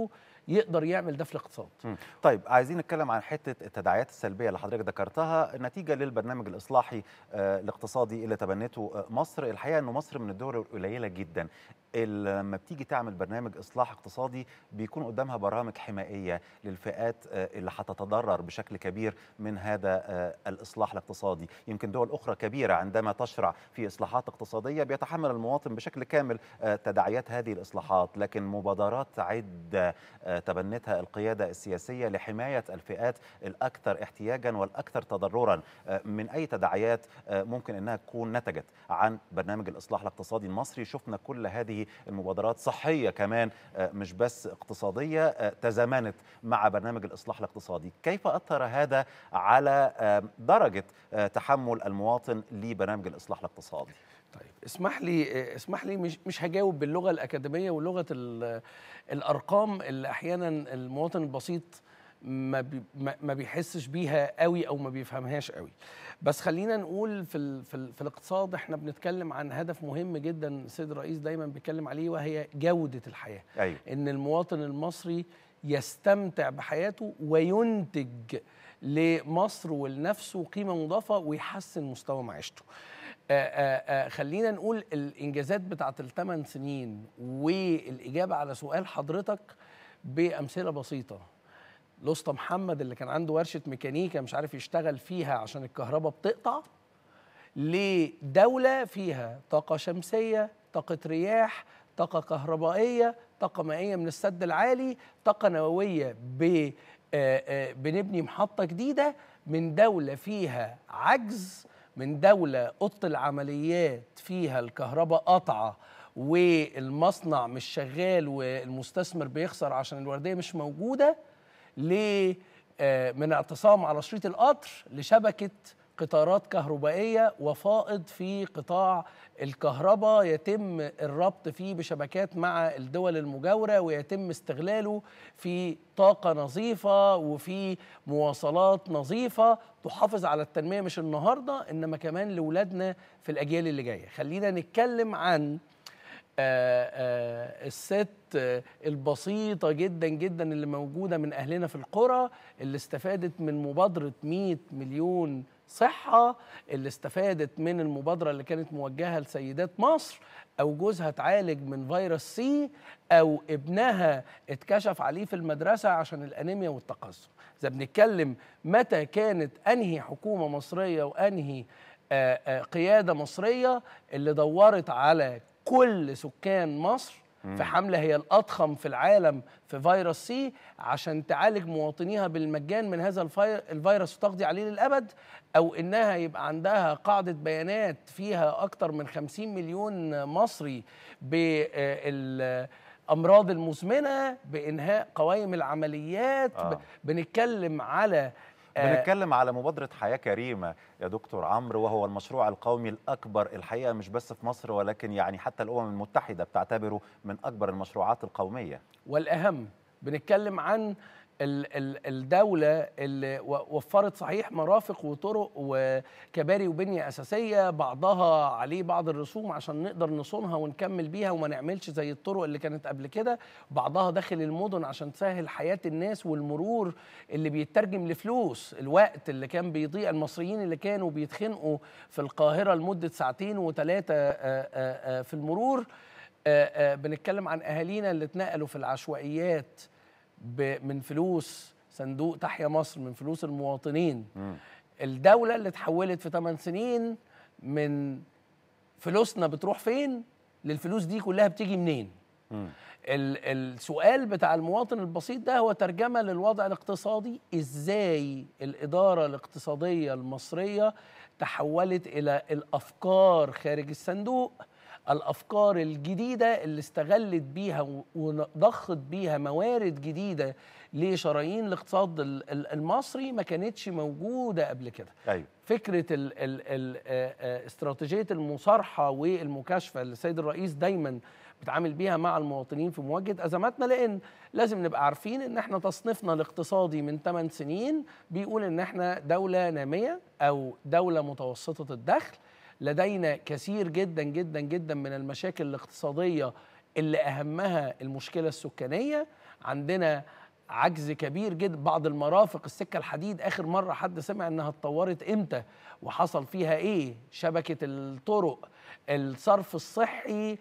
يقدر يعمل ده في الاقتصاد. طيب عايزين نتكلم عن حته التداعيات السلبيه اللي حضرتك ذكرتها نتيجه للبرنامج الاصلاحي آه الاقتصادي اللي تبنته آه مصر. الحقيقه انه مصر من الدول القليله جدا اللي لما بتيجي تعمل برنامج اصلاح اقتصادي بيكون قدامها برامج حمائيه للفئات آه اللي هتتضرر بشكل كبير من هذا آه الاصلاح الاقتصادي. يمكن دول اخرى كبيره عندما تشرع في اصلاحات اقتصاديه بيتحمل المواطن بشكل كامل آه تداعيات هذه الاصلاحات، لكن مبادرات عده آه تبنتها القياده السياسيه لحمايه الفئات الاكثر احتياجا والاكثر تضررا آه من اي تداعيات آه ممكن انها تكون نتجت عن برنامج الاصلاح الاقتصادي المصري. شفنا كل هذه المبادرات صحيه كمان آه مش بس اقتصاديه آه تزامنت مع برنامج الاصلاح الاقتصادي. كيف اثر هذا على آه درجه آه تحمل المواطن لبرنامج الاصلاح الاقتصادي؟ طيب اسمح لي اسمح لي مش مش هجاوب باللغه الاكاديميه ولغه الارقام اللي احيانا المواطن البسيط ما بي ما بيحسش بيها قوي او ما بيفهمهاش قوي. بس خلينا نقول في ال في, ال في الاقتصاد احنا بنتكلم عن هدف مهم جدا السيد الرئيس دايما بيتكلم عليه، وهي جوده الحياه. أيوة. ان المواطن المصري يستمتع بحياته وينتج لمصر ولنفسه قيمه مضافه ويحسن مستوى معيشته. آآ آآ خلينا نقول الانجازات بتاعت الثمان سنين والاجابه على سؤال حضرتك بامثله بسيطه. الاسطى محمد اللي كان عنده ورشه ميكانيكا مش عارف يشتغل فيها عشان الكهرباء بتقطع، لدوله فيها طاقه شمسيه، طاقه رياح، طاقه كهربائيه، طاقه مائيه من السد العالي، طاقه نوويه، ب بنبني محطه جديده، من دوله فيها عجز، من دولة أوضة العمليات فيها الكهرباء قطعة والمصنع مش شغال والمستثمر بيخسر عشان الوردية مش موجودة، من اعتصام على شريط القطر لشبكة قطارات كهربائية وفائض في قطاع الكهرباء يتم الربط فيه بشبكات مع الدول المجاورة ويتم استغلاله في طاقة نظيفة وفي مواصلات نظيفة تحافظ على التنمية مش النهاردة إنما كمان لأولادنا في الأجيال اللي جاية. خلينا نتكلم عن آآ آآ الست البسيطة جدا جدا اللي موجودة من أهلنا في القرى اللي استفادت من مبادرة مئة مليون صحة، اللي استفادت من المبادرة اللي كانت موجهة لسيدات مصر، أو جوزها اتعالج من فيروس سي، أو ابنها اتكشف عليه في المدرسة عشان الأنيميا والتقزم. إذا بنتكلم متى كانت أنهي حكومة مصرية وأنهي آآ آآ قيادة مصرية اللي دورت على كل سكان مصر في حملة هي الأضخم في العالم في فيروس سي عشان تعالج مواطنيها بالمجان من هذا الفيروس وتقضي عليه للأبد، أو إنها يبقى عندها قاعدة بيانات فيها أكتر من خمسين مليون مصري بالأمراض المزمنة، بإنهاء قوائم العمليات. آه. بنتكلم على بنتكلم على مبادرة حياة كريمة يا دكتور عمرو، وهو المشروع القومي الأكبر الحقيقة مش بس في مصر ولكن يعني حتى الأمم المتحدة بتعتبره من أكبر المشروعات القومية والأهم. بنتكلم عن الدولة اللي وفرت صحيح مرافق وطرق وكباري وبنية أساسية بعضها عليه بعض الرسوم عشان نقدر نصونها ونكمل بيها وما نعملش زي الطرق اللي كانت قبل كده، بعضها داخل المدن عشان تسهل حياة الناس والمرور اللي بيترجم لفلوس. الوقت اللي كان بيضيع المصريين اللي كانوا بيتخنقوا في القاهرة لمدة ساعتين وثلاثة في المرور، بنتكلم عن أهالينا اللي اتنقلوا في العشوائيات من فلوس صندوق تحيا مصر، من فلوس المواطنين. م. الدولة اللي اتحولت في ثمان سنين من فلوسنا بتروح فين للفلوس دي كلها بتيجي منين. م. السؤال بتاع المواطن البسيط ده هو ترجمة للوضع الاقتصادي، ازاي الإدارة الاقتصادية المصرية تحولت إلى الأفكار خارج الصندوق، الأفكار الجديدة اللي استغلت بيها وضخت بيها موارد جديدة لشرايين الاقتصاد المصري ما كانتش موجودة قبل كده. أيوة. فكرة ال ال ال استراتيجية المصارحة والمكاشفة اللي السيد الرئيس دايما بتعامل بيها مع المواطنين في مواجهة أزماتنا، لأن لازم نبقى عارفين إن احنا تصنيفنا الاقتصادي من ثمان سنين بيقول إن احنا دولة نامية أو دولة متوسطة الدخل. لدينا كثير جدا جدا جدا من المشاكل الاقتصادية اللي أهمها المشكلة السكانية. عندنا عجز كبير جدا. بعض المرافق السكة الحديد آخر مرة حد سمع إنها اتطورت إمتى وحصل فيها إيه؟ شبكة الطرق، الصرف الصحي.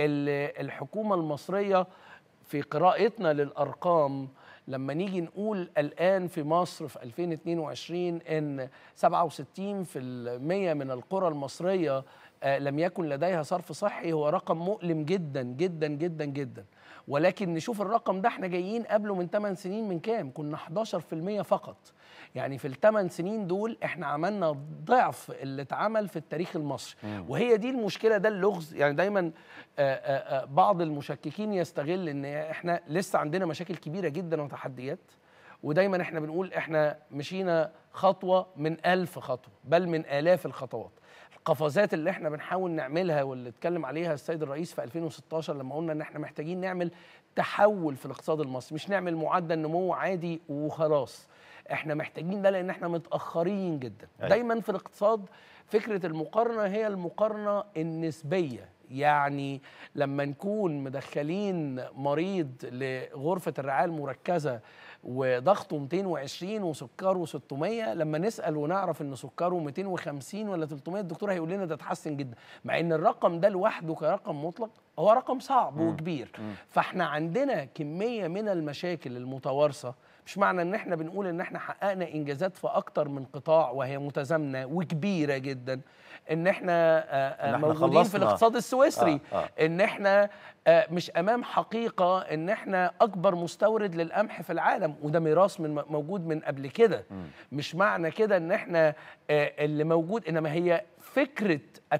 الحكومة المصرية في قراءتنا للأرقام لما نيجي نقول الآن في مصر في ألفين واثنين وعشرين إن سبعة وستين بالمئة من القرى المصرية لم يكن لديها صرف صحي، هو رقم مؤلم جدا جدا جدا جدا. ولكن نشوف الرقم ده احنا جايين قبله من ثمان سنين من كام؟ كنا أحد عشر بالمئة فقط. يعني في الثمان سنين دول احنا عملنا ضعف اللي اتعمل في التاريخ المصري. مم. وهي دي المشكله، ده اللغز. يعني دايما آآ آآ بعض المشككين يستغل ان احنا لسه عندنا مشاكل كبيره جدا وتحديات، ودايما احنا بنقول احنا مشينا خطوه من ألف خطوه بل من آلاف الخطوات. القفزات اللي احنا بنحاول نعملها واللي اتكلم عليها السيد الرئيس في ألفين وستاشر لما قلنا ان احنا محتاجين نعمل تحول في الاقتصاد المصري، مش نعمل معدل نمو عادي وخلاص. احنا محتاجين ده لان احنا متاخرين جدا. أي. دايما في الاقتصاد فكره المقارنه هي المقارنه النسبيه. يعني لما نكون مدخلين مريض لغرفه الرعايه المركزه وضغطه مئتين وعشرين وسكره ستمئة، لما نسال ونعرف ان سكره مئتين وخمسين ولا ثلاثمئة الدكتور هيقول لنا ده اتحسن جدا، مع ان الرقم ده لوحده كرقم مطلق هو رقم صعب م. وكبير. م. فاحنا عندنا كميه من المشاكل المتوارثه. مش معنى ان احنا بنقول ان احنا حققنا انجازات في اكتر من قطاع وهي متزامنه وكبيره جدا، ان احنا, آآ إن إحنا موجودين خلصنا. في الاقتصاد السويسري. آه آه. ان احنا مش امام حقيقه ان احنا اكبر مستورد للقمح في العالم، وده ميراث من موجود من قبل كده. مش معنى كده ان احنا اللي موجود، انما هي فكره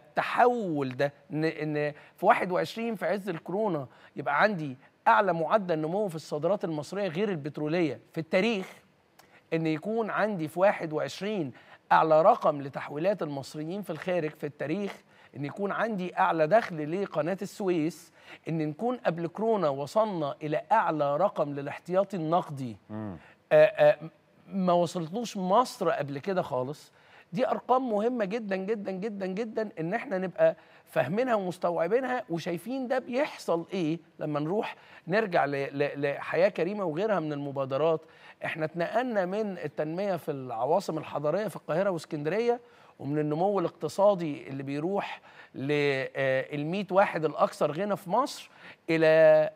التحول ده ان ان في واحد وعشرين في عز الكورونا يبقى عندي اعلى معدل نمو في الصادرات المصريه غير البتروليه في التاريخ، ان يكون عندي في واحد وعشرين اعلى رقم لتحويلات المصريين في الخارج في التاريخ، ان يكون عندي اعلى دخل لقناه السويس، ان نكون قبل كورونا وصلنا الى اعلى رقم للاحتياطي النقدي آآ آآ ما وصلتلوش مصر قبل كده خالص. دي ارقام مهمه جدا جدا جدا جدا ان احنا نبقى فاهمينها ومستوعبينها وشايفين ده بيحصل ايه لما نروح نرجع لحياه كريمه وغيرها من المبادرات. احنا اتنقلنا من التنميه في العواصم الحضاريه في القاهره واسكندريه، ومن النمو الاقتصادي اللي بيروح للمئة واحد الاكثر غنى في مصر الى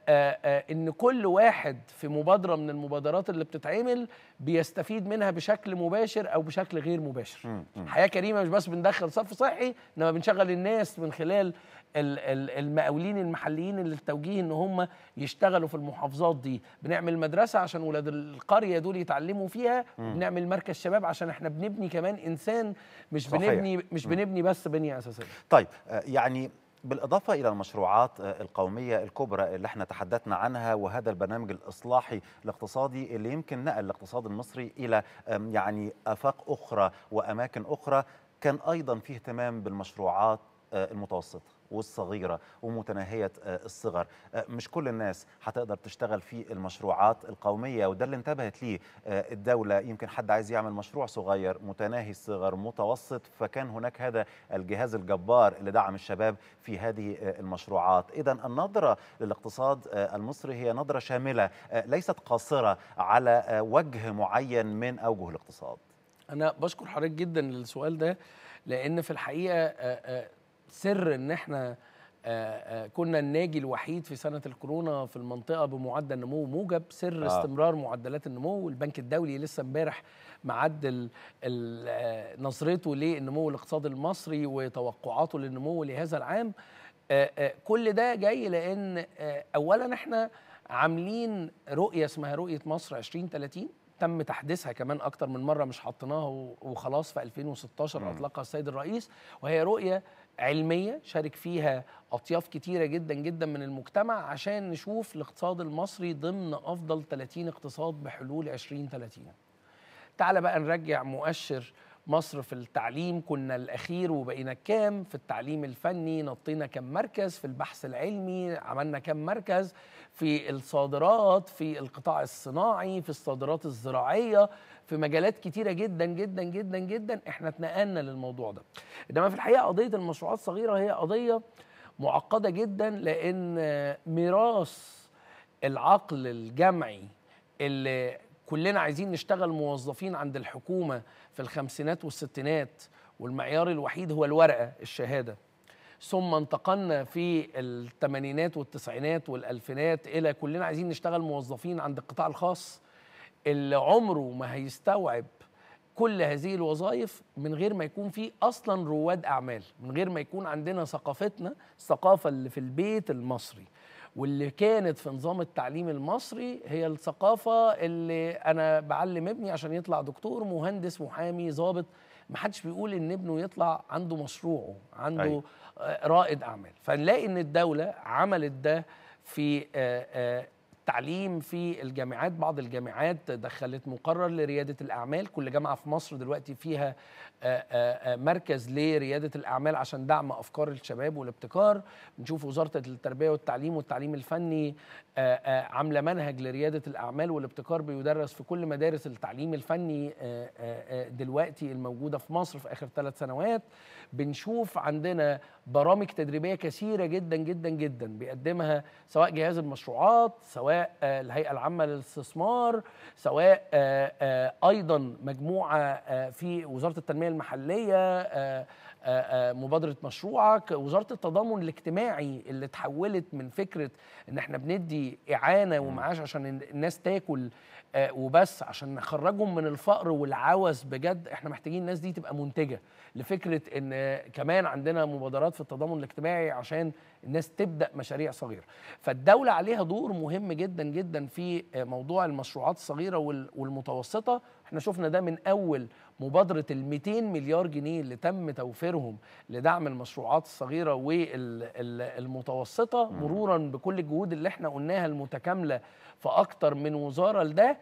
ان كل واحد في مبادره من المبادرات اللي بتتعمل بيستفيد منها بشكل مباشر او بشكل غير مباشر. حياه كريمه مش بس بندخل صرف صحي، انما بنشغل الناس من خلال المقاولين المحليين اللي التوجيه ان هم يشتغلوا في المحافظات دي. بنعمل مدرسه عشان ولاد القريه دول يتعلموا فيها، وبنعمل مركز شباب عشان احنا بنبني كمان انسان، مش صحيح. بنبني مش بنبني بس بنيه اساسيه. طيب يعني بالإضافة إلى المشروعات القومية الكبرى اللي احنا تحدثنا عنها وهذا البرنامج الإصلاحي الاقتصادي اللي يمكن نقل الاقتصاد المصري إلى يعني آفاق أخرى وأماكن أخرى، كان أيضا فيه اهتمام بالمشروعات المتوسطة والصغيرة ومتناهية الصغر. مش كل الناس هتقدر تشتغل في المشروعات القومية، وده اللي انتبهت ليه الدولة. يمكن حد عايز يعمل مشروع صغير متناهي الصغر متوسط، فكان هناك هذا الجهاز الجبار اللي دعم الشباب في هذه المشروعات. إذن النظرة للاقتصاد المصري هي نظرة شاملة ليست قاصرة على وجه معين من أوجه الاقتصاد. أنا بشكر حضرتك جدا للسؤال ده، لأن في الحقيقة سر ان احنا آآ آآ كنا الناجي الوحيد في سنه الكورونا في المنطقه بمعدل نمو موجب، سر آه. استمرار معدلات النمو. البنك الدولي لسه امبارح معدل نظرته للنمو الاقتصادي المصري وتوقعاته للنمو لهذا العام. آآ كل ده جاي لان اولا احنا عاملين رؤيه اسمها رؤيه مصر عشرين ثلاثين، تم تحديثها كمان اكتر من مره، مش حطيناها وخلاص في ألفين وستاشر اطلقها السيد الرئيس، وهي رؤيه علميه شارك فيها اطياف كتيره جدا جدا من المجتمع عشان نشوف الاقتصاد المصري ضمن افضل ثلاثين اقتصاد بحلول عشرين ثلاثين. تعال بقى نرجع مؤشر مصر في التعليم، كنا الاخير وبقينا كام؟ في التعليم الفني نطينا كم مركز، في البحث العلمي عملنا كم مركز، في الصادرات، في القطاع الصناعي، في الصادرات الزراعيه، في مجالات كتيره جدا جدا جدا جدا احنا اتنقلنا للموضوع ده. انما في الحقيقه قضيه المشروعات الصغيره هي قضيه معقده جدا، لان ميراث العقل الجمعي اللي كلنا عايزين نشتغل موظفين عند الحكومة في الخمسينات والستينات، والمعيار الوحيد هو الورقة الشهادة، ثم انتقلنا في الثمانينات والتسعينات والألفينات إلى كلنا عايزين نشتغل موظفين عند القطاع الخاص، اللي عمره ما هيستوعب كل هذه الوظائف من غير ما يكون في أصلا رواد أعمال، من غير ما يكون عندنا ثقافتنا، الثقافة اللي في البيت المصري واللي كانت في نظام التعليم المصري هي الثقافة اللي أنا بعلم ابني عشان يطلع دكتور، مهندس، محامي، ضابط. ما حدش بيقول إن ابنه يطلع عنده مشروعه، عنده أي. رائد أعمال. فنلاقي إن الدولة عملت ده في تعليم في الجامعات. بعض الجامعات دخلت مقرر لريادة الأعمال، كل جامعة في مصر دلوقتي فيها مركز لريادة الأعمال عشان دعم أفكار الشباب والابتكار. بنشوف وزارة التربية والتعليم والتعليم الفني عاملة منهج لريادة الأعمال والابتكار بيدرس في كل مدارس التعليم الفني دلوقتي الموجودة في مصر في آخر ثلاث سنوات. بنشوف عندنا برامج تدريبية كثيرة جدا جدا جدا بيقدمها سواء جهاز المشروعات، سواء الهيئة العامة للاستثمار، سواء أيضا مجموعة في وزارة التنمية المحلية، مبادرة مشروعك، وزارة التضامن الاجتماعي اللي تحولت من فكرة ان احنا بندي إعانة ومعاش عشان الناس تاكل وبس، عشان نخرجهم من الفقر والعوز بجد. احنا محتاجين الناس دي تبقى منتجة لفكرة ان كمان عندنا مبادرات في التضامن الاجتماعي عشان الناس تبدأ مشاريع صغيرة. فالدولة عليها دور مهم جدا جدا في موضوع المشروعات الصغيرة والمتوسطة. احنا شفنا ده من أول مبادرة المئتين مليار جنيه اللي تم توفيرهم لدعم المشروعات الصغيرة والمتوسطة، مرورا بكل الجهود اللي احنا قلناها المتكاملة في أكتر من وزارة. لده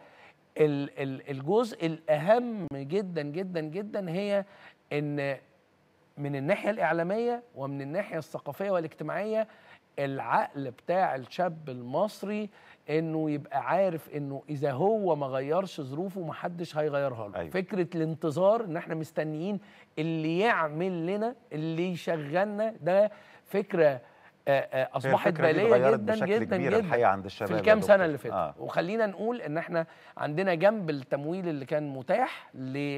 الجزء الأهم جدا جدا جدا هي إن من الناحية الإعلامية ومن الناحية الثقافية والاجتماعية العقل بتاع الشاب المصري انه يبقى عارف انه اذا هو ما غيرش ظروفه محدش هيغيرها له. أيوة. فكره الانتظار ان احنا مستنيين اللي يعمل لنا اللي يشغلنا، ده فكره اصبحت باليه جدا جدا جدا عند الشباب في الكام سنه اللي فاتوا. آه. وخلينا نقول ان احنا عندنا جنب التمويل اللي كان متاح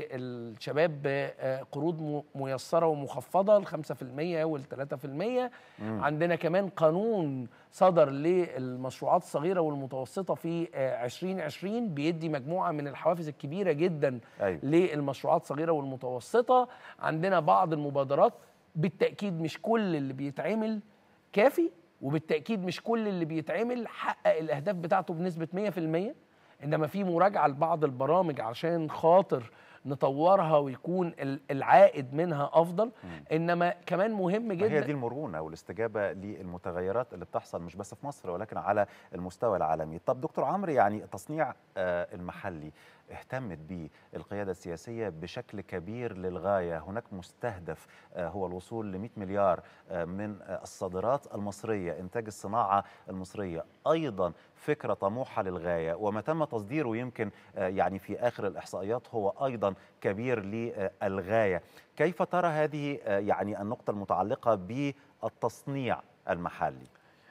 للشباب قروض ميسره ومخفضه ال خمسة في المية وال ثلاثة في المية. عندنا كمان قانون صدر للمشروعات الصغيره والمتوسطه في عشرين عشرين بيدي مجموعه من الحوافز الكبيره جدا. أيوة. للمشروعات الصغيره والمتوسطه. عندنا بعض المبادرات، بالتاكيد مش كل اللي بيتعمل كافي، وبالتأكيد مش كل اللي بيتعمل حقق الأهداف بتاعته بنسبة مية في المية، إنما في مراجعة لبعض البرامج عشان خاطر نطورها ويكون العائد منها أفضل. م. إنما كمان مهم جدا هي دي المرونة والاستجابة للمتغيرات اللي بتحصل مش بس في مصر ولكن على المستوى العالمي. طب دكتور عمرو، يعني التصنيع المحلي اهتمت به القيادة السياسية بشكل كبير للغاية. هناك مستهدف هو الوصول ل مئة مليار من الصادرات المصرية، إنتاج الصناعة المصرية أيضا فكرة طموحة للغاية، وما تم تصديره يمكن يعني في آخر الإحصائيات هو أيضا كبير للغاية. كيف ترى هذه يعني النقطة المتعلقة بالتصنيع المحلي؟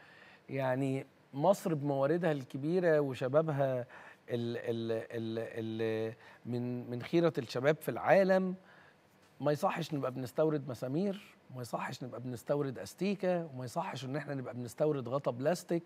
يعني مصر بمواردها الكبيرة وشبابها ال ال ال ال من من خيرة الشباب في العالم، ما يصحش نبقى بنستورد مسامير، وما يصحش نبقى بنستورد استيكة، وما يصحش ان احنا نبقى بنستورد غطا بلاستيك،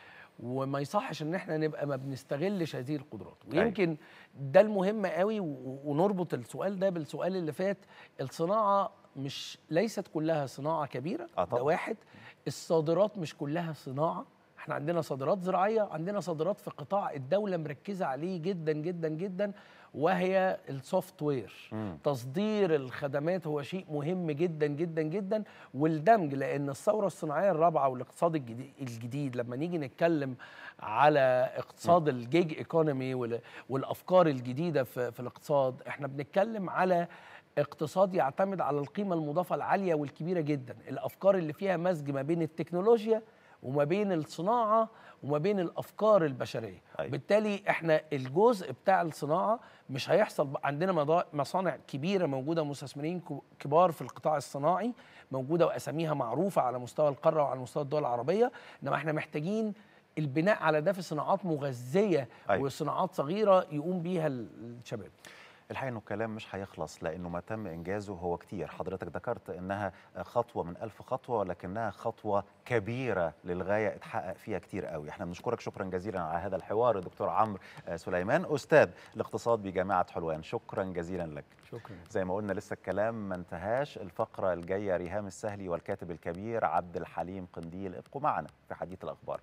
وما يصحش ان احنا نبقى ما بنستغلش هذه القدرات. ويمكن ده المهم قوي، ونربط السؤال ده بالسؤال اللي فات. الصناعة مش ليست كلها صناعة كبيرة، ده واحد. الصادرات مش كلها صناعة، احنا عندنا صادرات زراعية، عندنا صادرات في قطاع الدولة مركزة عليه جدا جدا جدا، وهي السوفت وير. تصدير الخدمات هو شيء مهم جدا جدا جدا، والدمج، لأن الثورة الصناعية الرابعة والاقتصاد الجديد, الجديد لما نيجي نتكلم على اقتصاد الجيج ايكونومي والأفكار الجديدة في, في الاقتصاد، احنا بنتكلم على اقتصاد يعتمد على القيمة المضافة العالية والكبيرة جدا، الأفكار اللي فيها مزج ما بين التكنولوجيا وما بين الصناعة وما بين الأفكار البشرية. أيوة. بالتالي احنا الجزء بتاع الصناعة مش هيحصل. عندنا مصانع كبيرة موجودة، مستثمرين كبار في القطاع الصناعي موجودة وأساميها معروفة على مستوى القارة وعلى مستوى الدول العربية، إنما احنا محتاجين البناء على ده في صناعات مغذيه أيوة. وصناعات صغيره يقوم بيها الشباب. الحقيقة انه الكلام مش هيخلص لانه ما تم انجازه هو كتير. حضرتك ذكرت انها خطوه من ألف خطوه، ولكنها خطوه كبيره للغايه اتحقق فيها كتير قوي. احنا بنشكرك شكرا جزيلا على هذا الحوار الدكتور عمرو سليمان، استاذ الاقتصاد بجامعه حلوان. شكرا جزيلا لك. شكرا. زي ما قلنا لسه الكلام ما انتهاش. الفقره الجايه ريهام السهلي والكاتب الكبير عبد الحليم قنديل. ابقوا معنا في حديث الاخبار.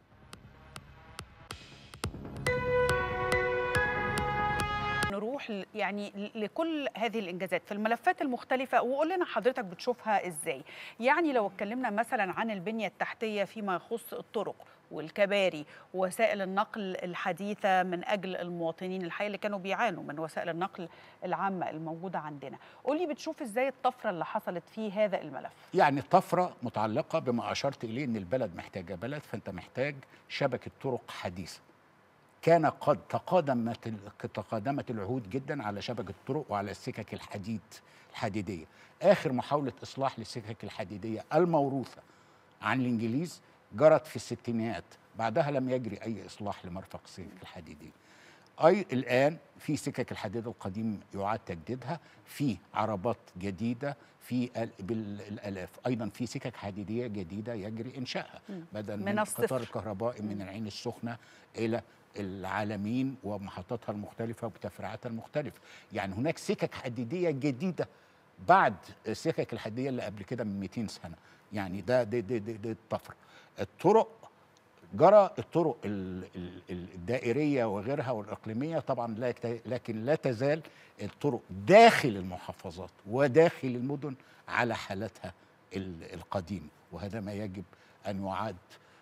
نروح يعني لكل هذه الانجازات في الملفات المختلفه، وقول لنا حضرتك بتشوفها ازاي. يعني لو اتكلمنا مثلا عن البنيه التحتيه فيما يخص الطرق والكباري ووسائل النقل الحديثه من اجل المواطنين الحقيقه اللي كانوا بيعانوا من وسائل النقل العامه الموجوده عندنا، قولي بتشوف ازاي الطفره اللي حصلت في هذا الملف؟ يعني طفره متعلقه بما اشرت اليه، ان البلد محتاجه بلد، فانت محتاج شبكه طرق حديثه. كان قد تقادمت تقادمت العهود جدا على شبكه الطرق وعلى السكك الحديد الحديديه. اخر محاوله اصلاح للسكك الحديديه الموروثه عن الانجليز جرت في الستينات، بعدها لم يجري اي اصلاح لمرفق السكك الحديديه. اي الان في سكك الحديد القديم يعاد تجديدها، في عربات جديده في بالالاف، ايضا في سكك حديديه جديده يجري انشائها بدل من, من القطار الكهربائي من العين السخنه الى العالمين ومحطاتها المختلفه وبتفريعاتها المختلفه. يعني هناك سكك حديديه جديده بعد السكك الحديديه اللي قبل كده من مئتين سنه. يعني ده دي دي دي, دي الطفره. الطرق جرى الطرق الدائريه وغيرها والاقليميه طبعا، لكن لا تزال الطرق داخل المحافظات وداخل المدن على حالتها القديمه، وهذا ما يجب ان يعاد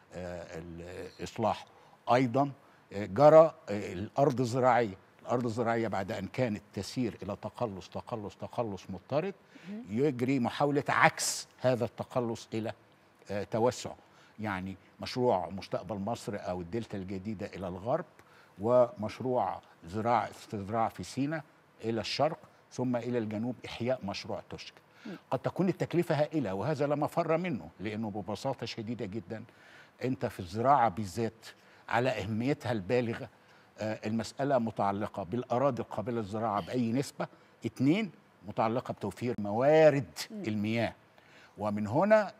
اصلاحه. ايضا جرى الارض الزراعيه، الارض الزراعيه بعد ان كانت تسير الى تقلص تقلص تقلص مضطرد، يجري محاوله عكس هذا التقلص الى توسع. يعني مشروع مستقبل مصر او الدلتا الجديده الى الغرب، ومشروع زراعه استزراع في سيناء الى الشرق، ثم الى الجنوب احياء مشروع توشكا. قد تكون التكلفه هائله، وهذا لا مفر منه، لانه ببساطه شديده جدا انت في الزراعه بالذات على اهميتها البالغه المساله متعلقه بالاراضي القابله للزراعه باي نسبه، اثنين متعلقه بتوفير موارد المياه. ومن هنا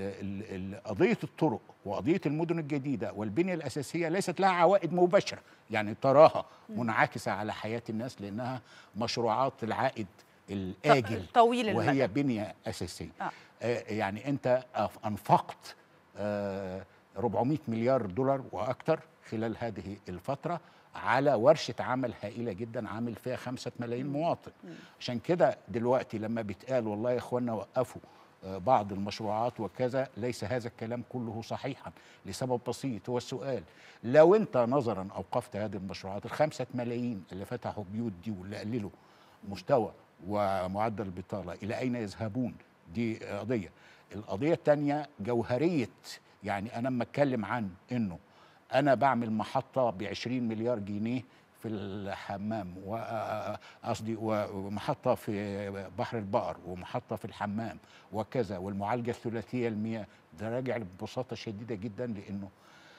قضيه الطرق وقضيه المدن الجديده والبنيه الاساسيه ليست لها عوائد مباشره، يعني تراها منعكسه على حياه الناس لانها مشروعات العائد الاجل طويل وهي المدى. بنيه اساسيه. آه. آه يعني انت انفقت آه أربعمئة مليار دولار واكثر خلال هذه الفتره على ورشه عمل هائله جدا عامل فيها خمسة ملايين مواطن. عشان كده دلوقتي لما بيتقال والله يا اخوانا وقفوا بعض المشروعات وكذا، ليس هذا الكلام كله صحيحا لسبب بسيط. هو السؤال، لو انت نظرا اوقفت هذه المشروعات، الخمسة ملايين اللي فتحوا بيوت دي واللي قللوا مستوى ومعدل البطاله الى اين يذهبون؟ دي قضيه. القضيه الثانيه جوهريه، يعني انا لما اتكلم عن انه انا بعمل محطه ب عشرين مليار جنيه في الحمام، وقصدي ومحطه في بحر البقر ومحطه في الحمام وكذا، والمعالجه الثلاثيه المياه، ده راجع ببساطه شديده جدا لانه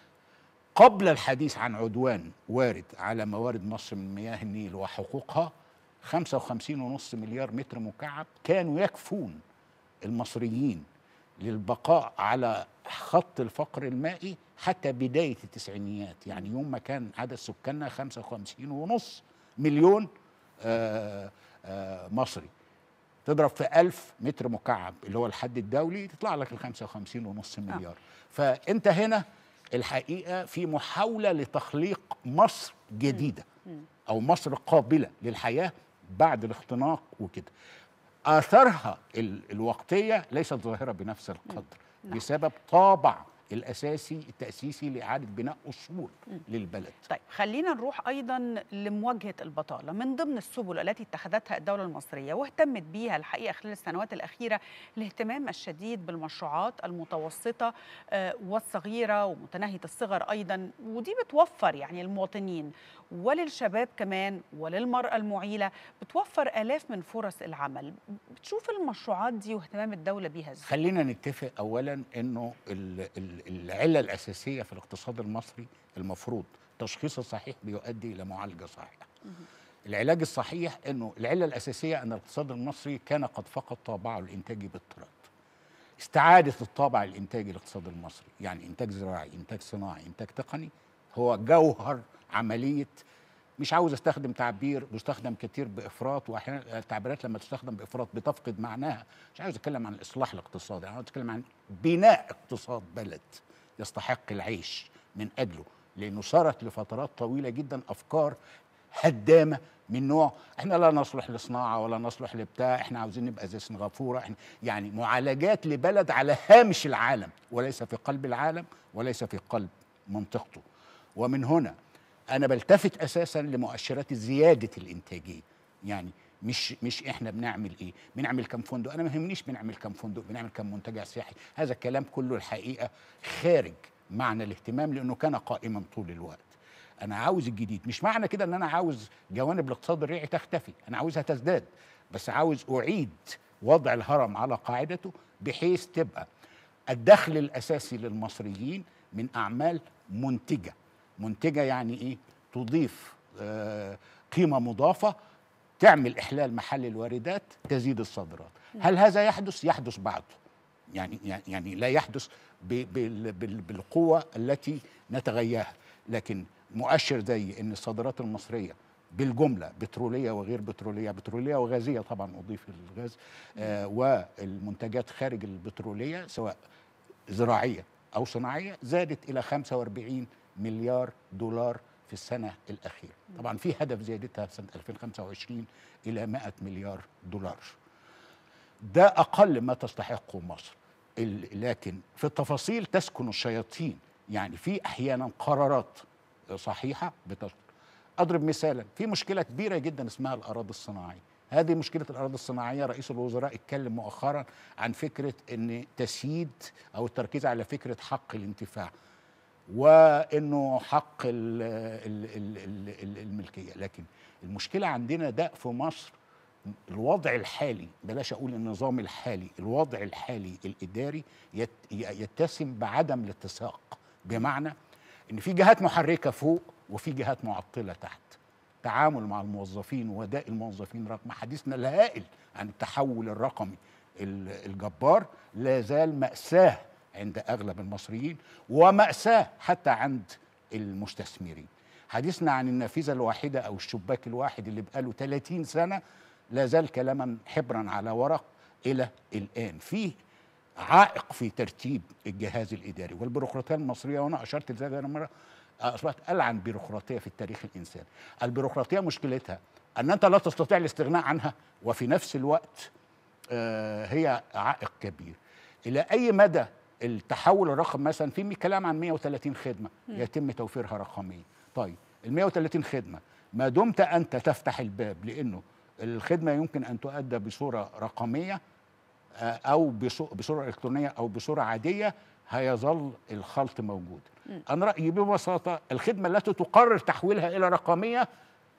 قبل الحديث عن عدوان وارد على موارد مصر من مياه النيل وحقوقها خمسة وخمسين ونص مليار متر مكعب كانوا يكفون المصريين للبقاء على خط الفقر المائي حتى بداية التسعينيات. يعني يوم ما كان عدد سكاننا خمسة وخمسين ونص مليون آآ آآ مصري، تضرب في ألف متر مكعب اللي هو الحد الدولي تطلع لك ال خمسة وخمسين ونص مليار. آه. فأنت هنا الحقيقة في محاولة لتخليق مصر جديدة أو مصر قابلة للحياة بعد الاختناق وكده. آثارها الوقتية ليست ظاهرة بنفس القدر بسبب طابع الأساسي التأسيسي لإعادة بناء أصول للبلد. طيب خلينا نروح أيضا لمواجهة البطالة. من ضمن السبل التي اتخذتها الدولة المصرية واهتمت بيها الحقيقة خلال السنوات الأخيرة الاهتمام الشديد بالمشروعات المتوسطة والصغيرة ومتناهية الصغر أيضا، ودي بتوفر يعني المواطنين وللشباب كمان وللمرأة المعيلة، بتوفر آلاف من فرص العمل. بتشوف المشروعات دي واهتمام الدولة بيها ازاي؟ خلينا نتفق أولا أنه ال ال العله الاساسيه في الاقتصاد المصري المفروض التشخيص الصحيح بيؤدي الى معالجه صحيحه. العلاج الصحيح انه العله الاساسيه ان الاقتصاد المصري كان قد فقد طابعه الانتاجي باضطراد. استعاده الطابع الانتاجي للاقتصاد المصري، يعني انتاج زراعي، انتاج صناعي، انتاج تقني، هو جوهر عمليه. مش عاوز استخدم تعبير بيستخدم كتير بافراط، واحيانا التعبيرات لما تستخدم بافراط بتفقد معناها. مش عاوز اتكلم عن الاصلاح الاقتصادي، انا عاوز اتكلم عن بناء اقتصاد بلد يستحق العيش من اجله، لانه صارت لفترات طويله جدا افكار هدامه من نوع احنا لا نصلح لصناعه ولا نصلح لبتاع، احنا عاوزين نبقى زي سنغافوره، احنا يعني معالجات لبلد على هامش العالم وليس في قلب العالم وليس في قلب منطقته. ومن هنا أنا بلتفت أساساً لمؤشرات زيادة الإنتاجية، يعني مش مش إحنا بنعمل إيه؟ بنعمل كم فندق؟ أنا ما يهمنيش بنعمل كم فندق، بنعمل كم منتجع سياحي، هذا الكلام كله الحقيقة خارج معنى الاهتمام لأنه كان قائماً طول الوقت. أنا عاوز الجديد، مش معنى كده إن أنا عاوز جوانب الاقتصاد الريعي تختفي، أنا عاوزها تزداد، بس عاوز أعيد وضع الهرم على قاعدته بحيث تبقى الدخل الأساسي للمصريين من أعمال منتجة. منتجة يعني إيه؟ تضيف آه قيمة مضافة، تعمل إحلال محل الواردات، تزيد الصادرات. هل هذا يحدث؟ يحدث بعده، يعني يعني لا يحدث بالقوة التي نتغياها، لكن مؤشر زي إن الصادرات المصرية بالجملة بترولية وغير بترولية، بترولية وغازية طبعا أضيف الغاز، آه والمنتجات خارج البترولية سواء زراعية أو صناعية زادت إلى خمسة وأربعين مليار دولار في السنة الأخيرة. طبعا في هدف زيادتها في سنة ألفين وخمسة وعشرين إلى مئة مليار دولار. ده أقل ما تستحقه مصر، لكن في التفاصيل تسكن الشياطين. يعني في أحيانا قرارات صحيحة بتصدر. أضرب مثالا، في مشكلة كبيرة جدا اسمها الأراضي الصناعية. هذه مشكلة الأراضي الصناعية رئيس الوزراء اتكلم مؤخرا عن فكرة أن تسييد أو التركيز على فكرة حق الانتفاع وانه حق ال ال ال ال الملكيه. لكن المشكله عندنا ده في مصر الوضع الحالي، بلاش اقول النظام الحالي، الوضع الحالي الاداري يت يتسم بعدم الاتساق، بمعنى ان في جهات محركه فوق وفي جهات معطله تحت. تعامل مع الموظفين واداء الموظفين رغم حديثنا الهائل عن التحول الرقمي الجبار لا زال مأساة عند أغلب المصريين ومأساة حتى عند المستثمرين. حديثنا عن النافذة الواحدة أو الشباك الواحد اللي بقاله ثلاثين سنة لا زال كلاما حبرا على ورق إلى الآن. فيه عائق في ترتيب الجهاز الإداري والبيروقراطية المصرية، وأنا أشرت لذلك أنا مرة أصبحت ألعن بيروقراطية في التاريخ الإنساني. البيروقراطية مشكلتها أن أنت لا تستطيع الاستغناء عنها، وفي نفس الوقت آه هي عائق كبير. إلى أي مدى التحول الرقمي؟ مثلا في كلام عن مئة وثلاثين خدمة يتم توفيرها رقميا. طيب ال مئة وثلاثين خدمة ما دمت أنت تفتح الباب لأنه الخدمة يمكن أن تؤدى بصورة رقمية أو بصورة إلكترونية أو بصورة عادية، هيظل الخلط موجود. أنا رأيي ببساطة الخدمة التي تقرر تحويلها إلى رقمية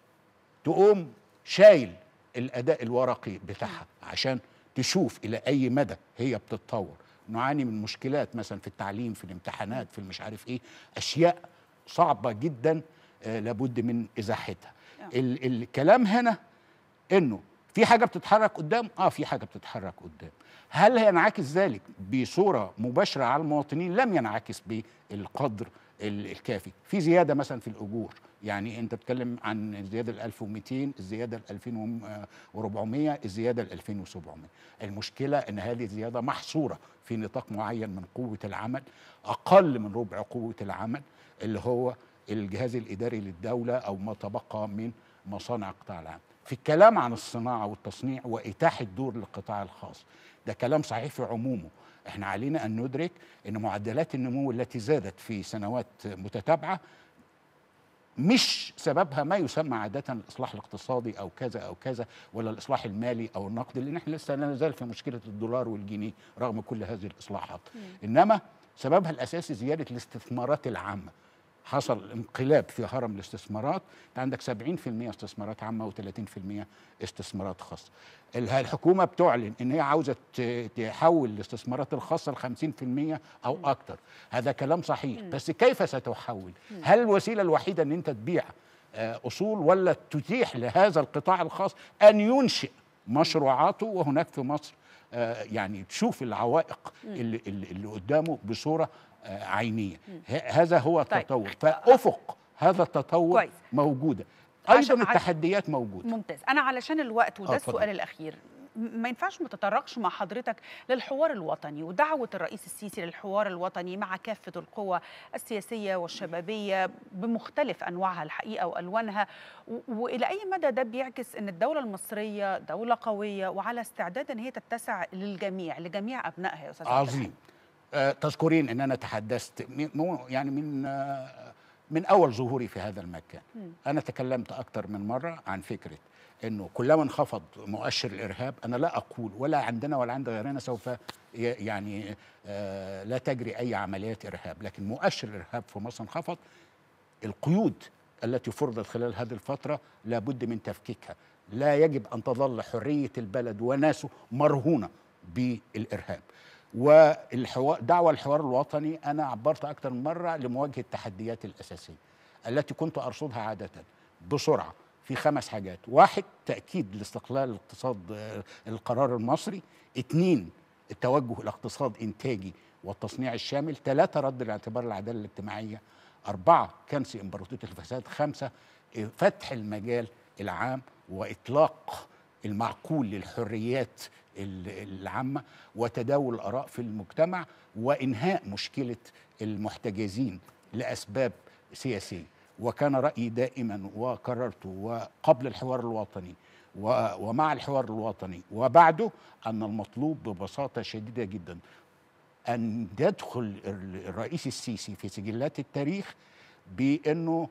تقوم شايل الأداء الورقي بتاعها عشان تشوف إلى أي مدى هي بتتطور. نعاني من مشكلات مثلا في التعليم، في الامتحانات، في المش عارف إيه، أشياء صعبة جدا آه لابد من إزاحتها. ال الكلام هنا إنه في حاجة بتتحرك قدام، آه في حاجة بتتحرك قدام. هل ينعكس ذلك بصورة مباشرة على المواطنين؟ لم ينعكس بالقدر الكافي. في زيادة مثلا في الأجور، يعني أنت بتتكلم عن الزيادة ال ألف ومئتين، الزيادة ال ألفين وأربعمئة، الزيادة ال ألفين وسبعمئة. المشكلة أن هذه الزيادة محصورة في نطاق معين من قوة العمل، أقل من ربع قوة العمل اللي هو الجهاز الإداري للدولة أو ما تبقى من مصانع القطاع العام. في الكلام عن الصناعة والتصنيع وإتاحة دور للقطاع الخاص، ده كلام صحيح في عمومه. احنا علينا أن ندرك أن معدلات النمو التي زادت في سنوات متتابعة مش سببها ما يسمى عادة الإصلاح الاقتصادي أو كذا أو كذا، ولا الإصلاح المالي أو النقدي، لأن احنا لسه لا نزال في مشكلة الدولار والجنيه رغم كل هذه الإصلاحات. إنما سببها الأساسي زيادة الاستثمارات العامة. حصل انقلاب في هرم الاستثمارات. انت عندك سبعين في المية استثمارات عامه وثلاثين في المية استثمارات خاصه. الحكومه بتعلن ان هي عاوزه تحول الاستثمارات الخاصه ل خمسين في المية او اكتر. هذا كلام صحيح، بس كيف ستحول؟ هل الوسيله الوحيده ان انت تبيع اصول، ولا تتيح لهذا القطاع الخاص ان ينشئ مشروعاته؟ وهناك في مصر يعني تشوف العوائق اللي, اللي قدامه بصوره عينيه. هذا هو التطور. طيب. فافق هذا التطور كويس. موجوده، ايضا التحديات موجوده. ممتاز. انا علشان الوقت وده السؤال الاخير، ما ينفعش ما تتطرقش مع حضرتك للحوار الوطني ودعوة الرئيس السيسي للحوار الوطني مع كافة القوى السياسية والشبابية بمختلف أنواعها الحقيقة وألوانها، وإلى أي مدى ده بيعكس أن الدولة المصرية دولة قوية وعلى استعداد أن هي تتسع للجميع لجميع أبنائها يا أستاذ عظيم. أه تذكرين أن أنا تحدثت من يعني من أه من أول ظهوري في هذا المكان. م. أنا تكلمت أكثر من مرة عن فكرة انه كلما انخفض مؤشر الارهاب، انا لا اقول ولا عندنا ولا عند غيرنا سوف يعني آه لا تجري اي عمليات ارهاب، لكن مؤشر الارهاب في مصر انخفض. القيود التي فرضت خلال هذه الفتره لابد من تفكيكها. لا يجب ان تظل حريه البلد وناسه مرهونه بالارهاب. والحوار دعوه الحوار الوطني انا عبرت اكثر من مره لمواجهه التحديات الاساسيه التي كنت ارصدها عاده بسرعه في خمس حاجات. واحد، تأكيد لاستقلال الاقتصاد القرار المصري. اثنين، التوجه إلى اقتصاد إنتاجي والتصنيع الشامل. ثلاثة، رد الاعتبار العدالة الاجتماعية. أربعة، كنس إمبراطورية الفساد. خمسة، فتح المجال العام وإطلاق المعقول للحريات العامة وتداول الآراء في المجتمع وإنهاء مشكلة المحتجزين لأسباب سياسية. وكان رأيي دائما وكررته وقبل الحوار الوطني ومع الحوار الوطني وبعده أن المطلوب ببساطة شديدة جدا أن يدخل الرئيس السيسي في سجلات التاريخ بأنه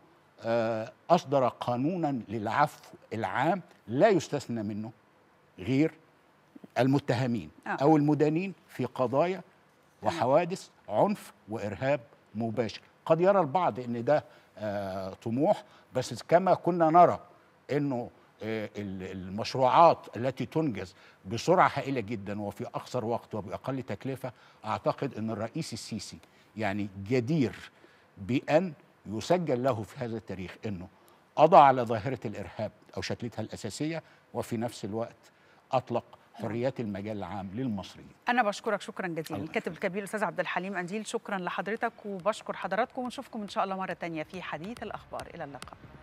أصدر قانونا للعفو العام لا يستثنى منه غير المتهمين أو المدانين في قضايا وحوادث عنف وإرهاب مباشر. قد يرى البعض أن ده آه طموح، بس كما كنا نرى انه آه المشروعات التي تنجز بسرعه هائله جدا وفي اقصر وقت وباقل تكلفه، اعتقد ان الرئيس السيسي يعني جدير بان يسجل له في هذا التاريخ انه قضى على ظاهره الارهاب او شكلتها الاساسيه، وفي نفس الوقت اطلق حريات المجال العام للمصريين. أنا بشكرك شكرا جزيلا الكاتب الكبير الأستاذ عبد الحليم قنديل، شكرا لحضرتك وبشكر حضراتكم ونشوفكم إن شاء الله مرة تانية في حديث الأخبار. إلى اللقاء.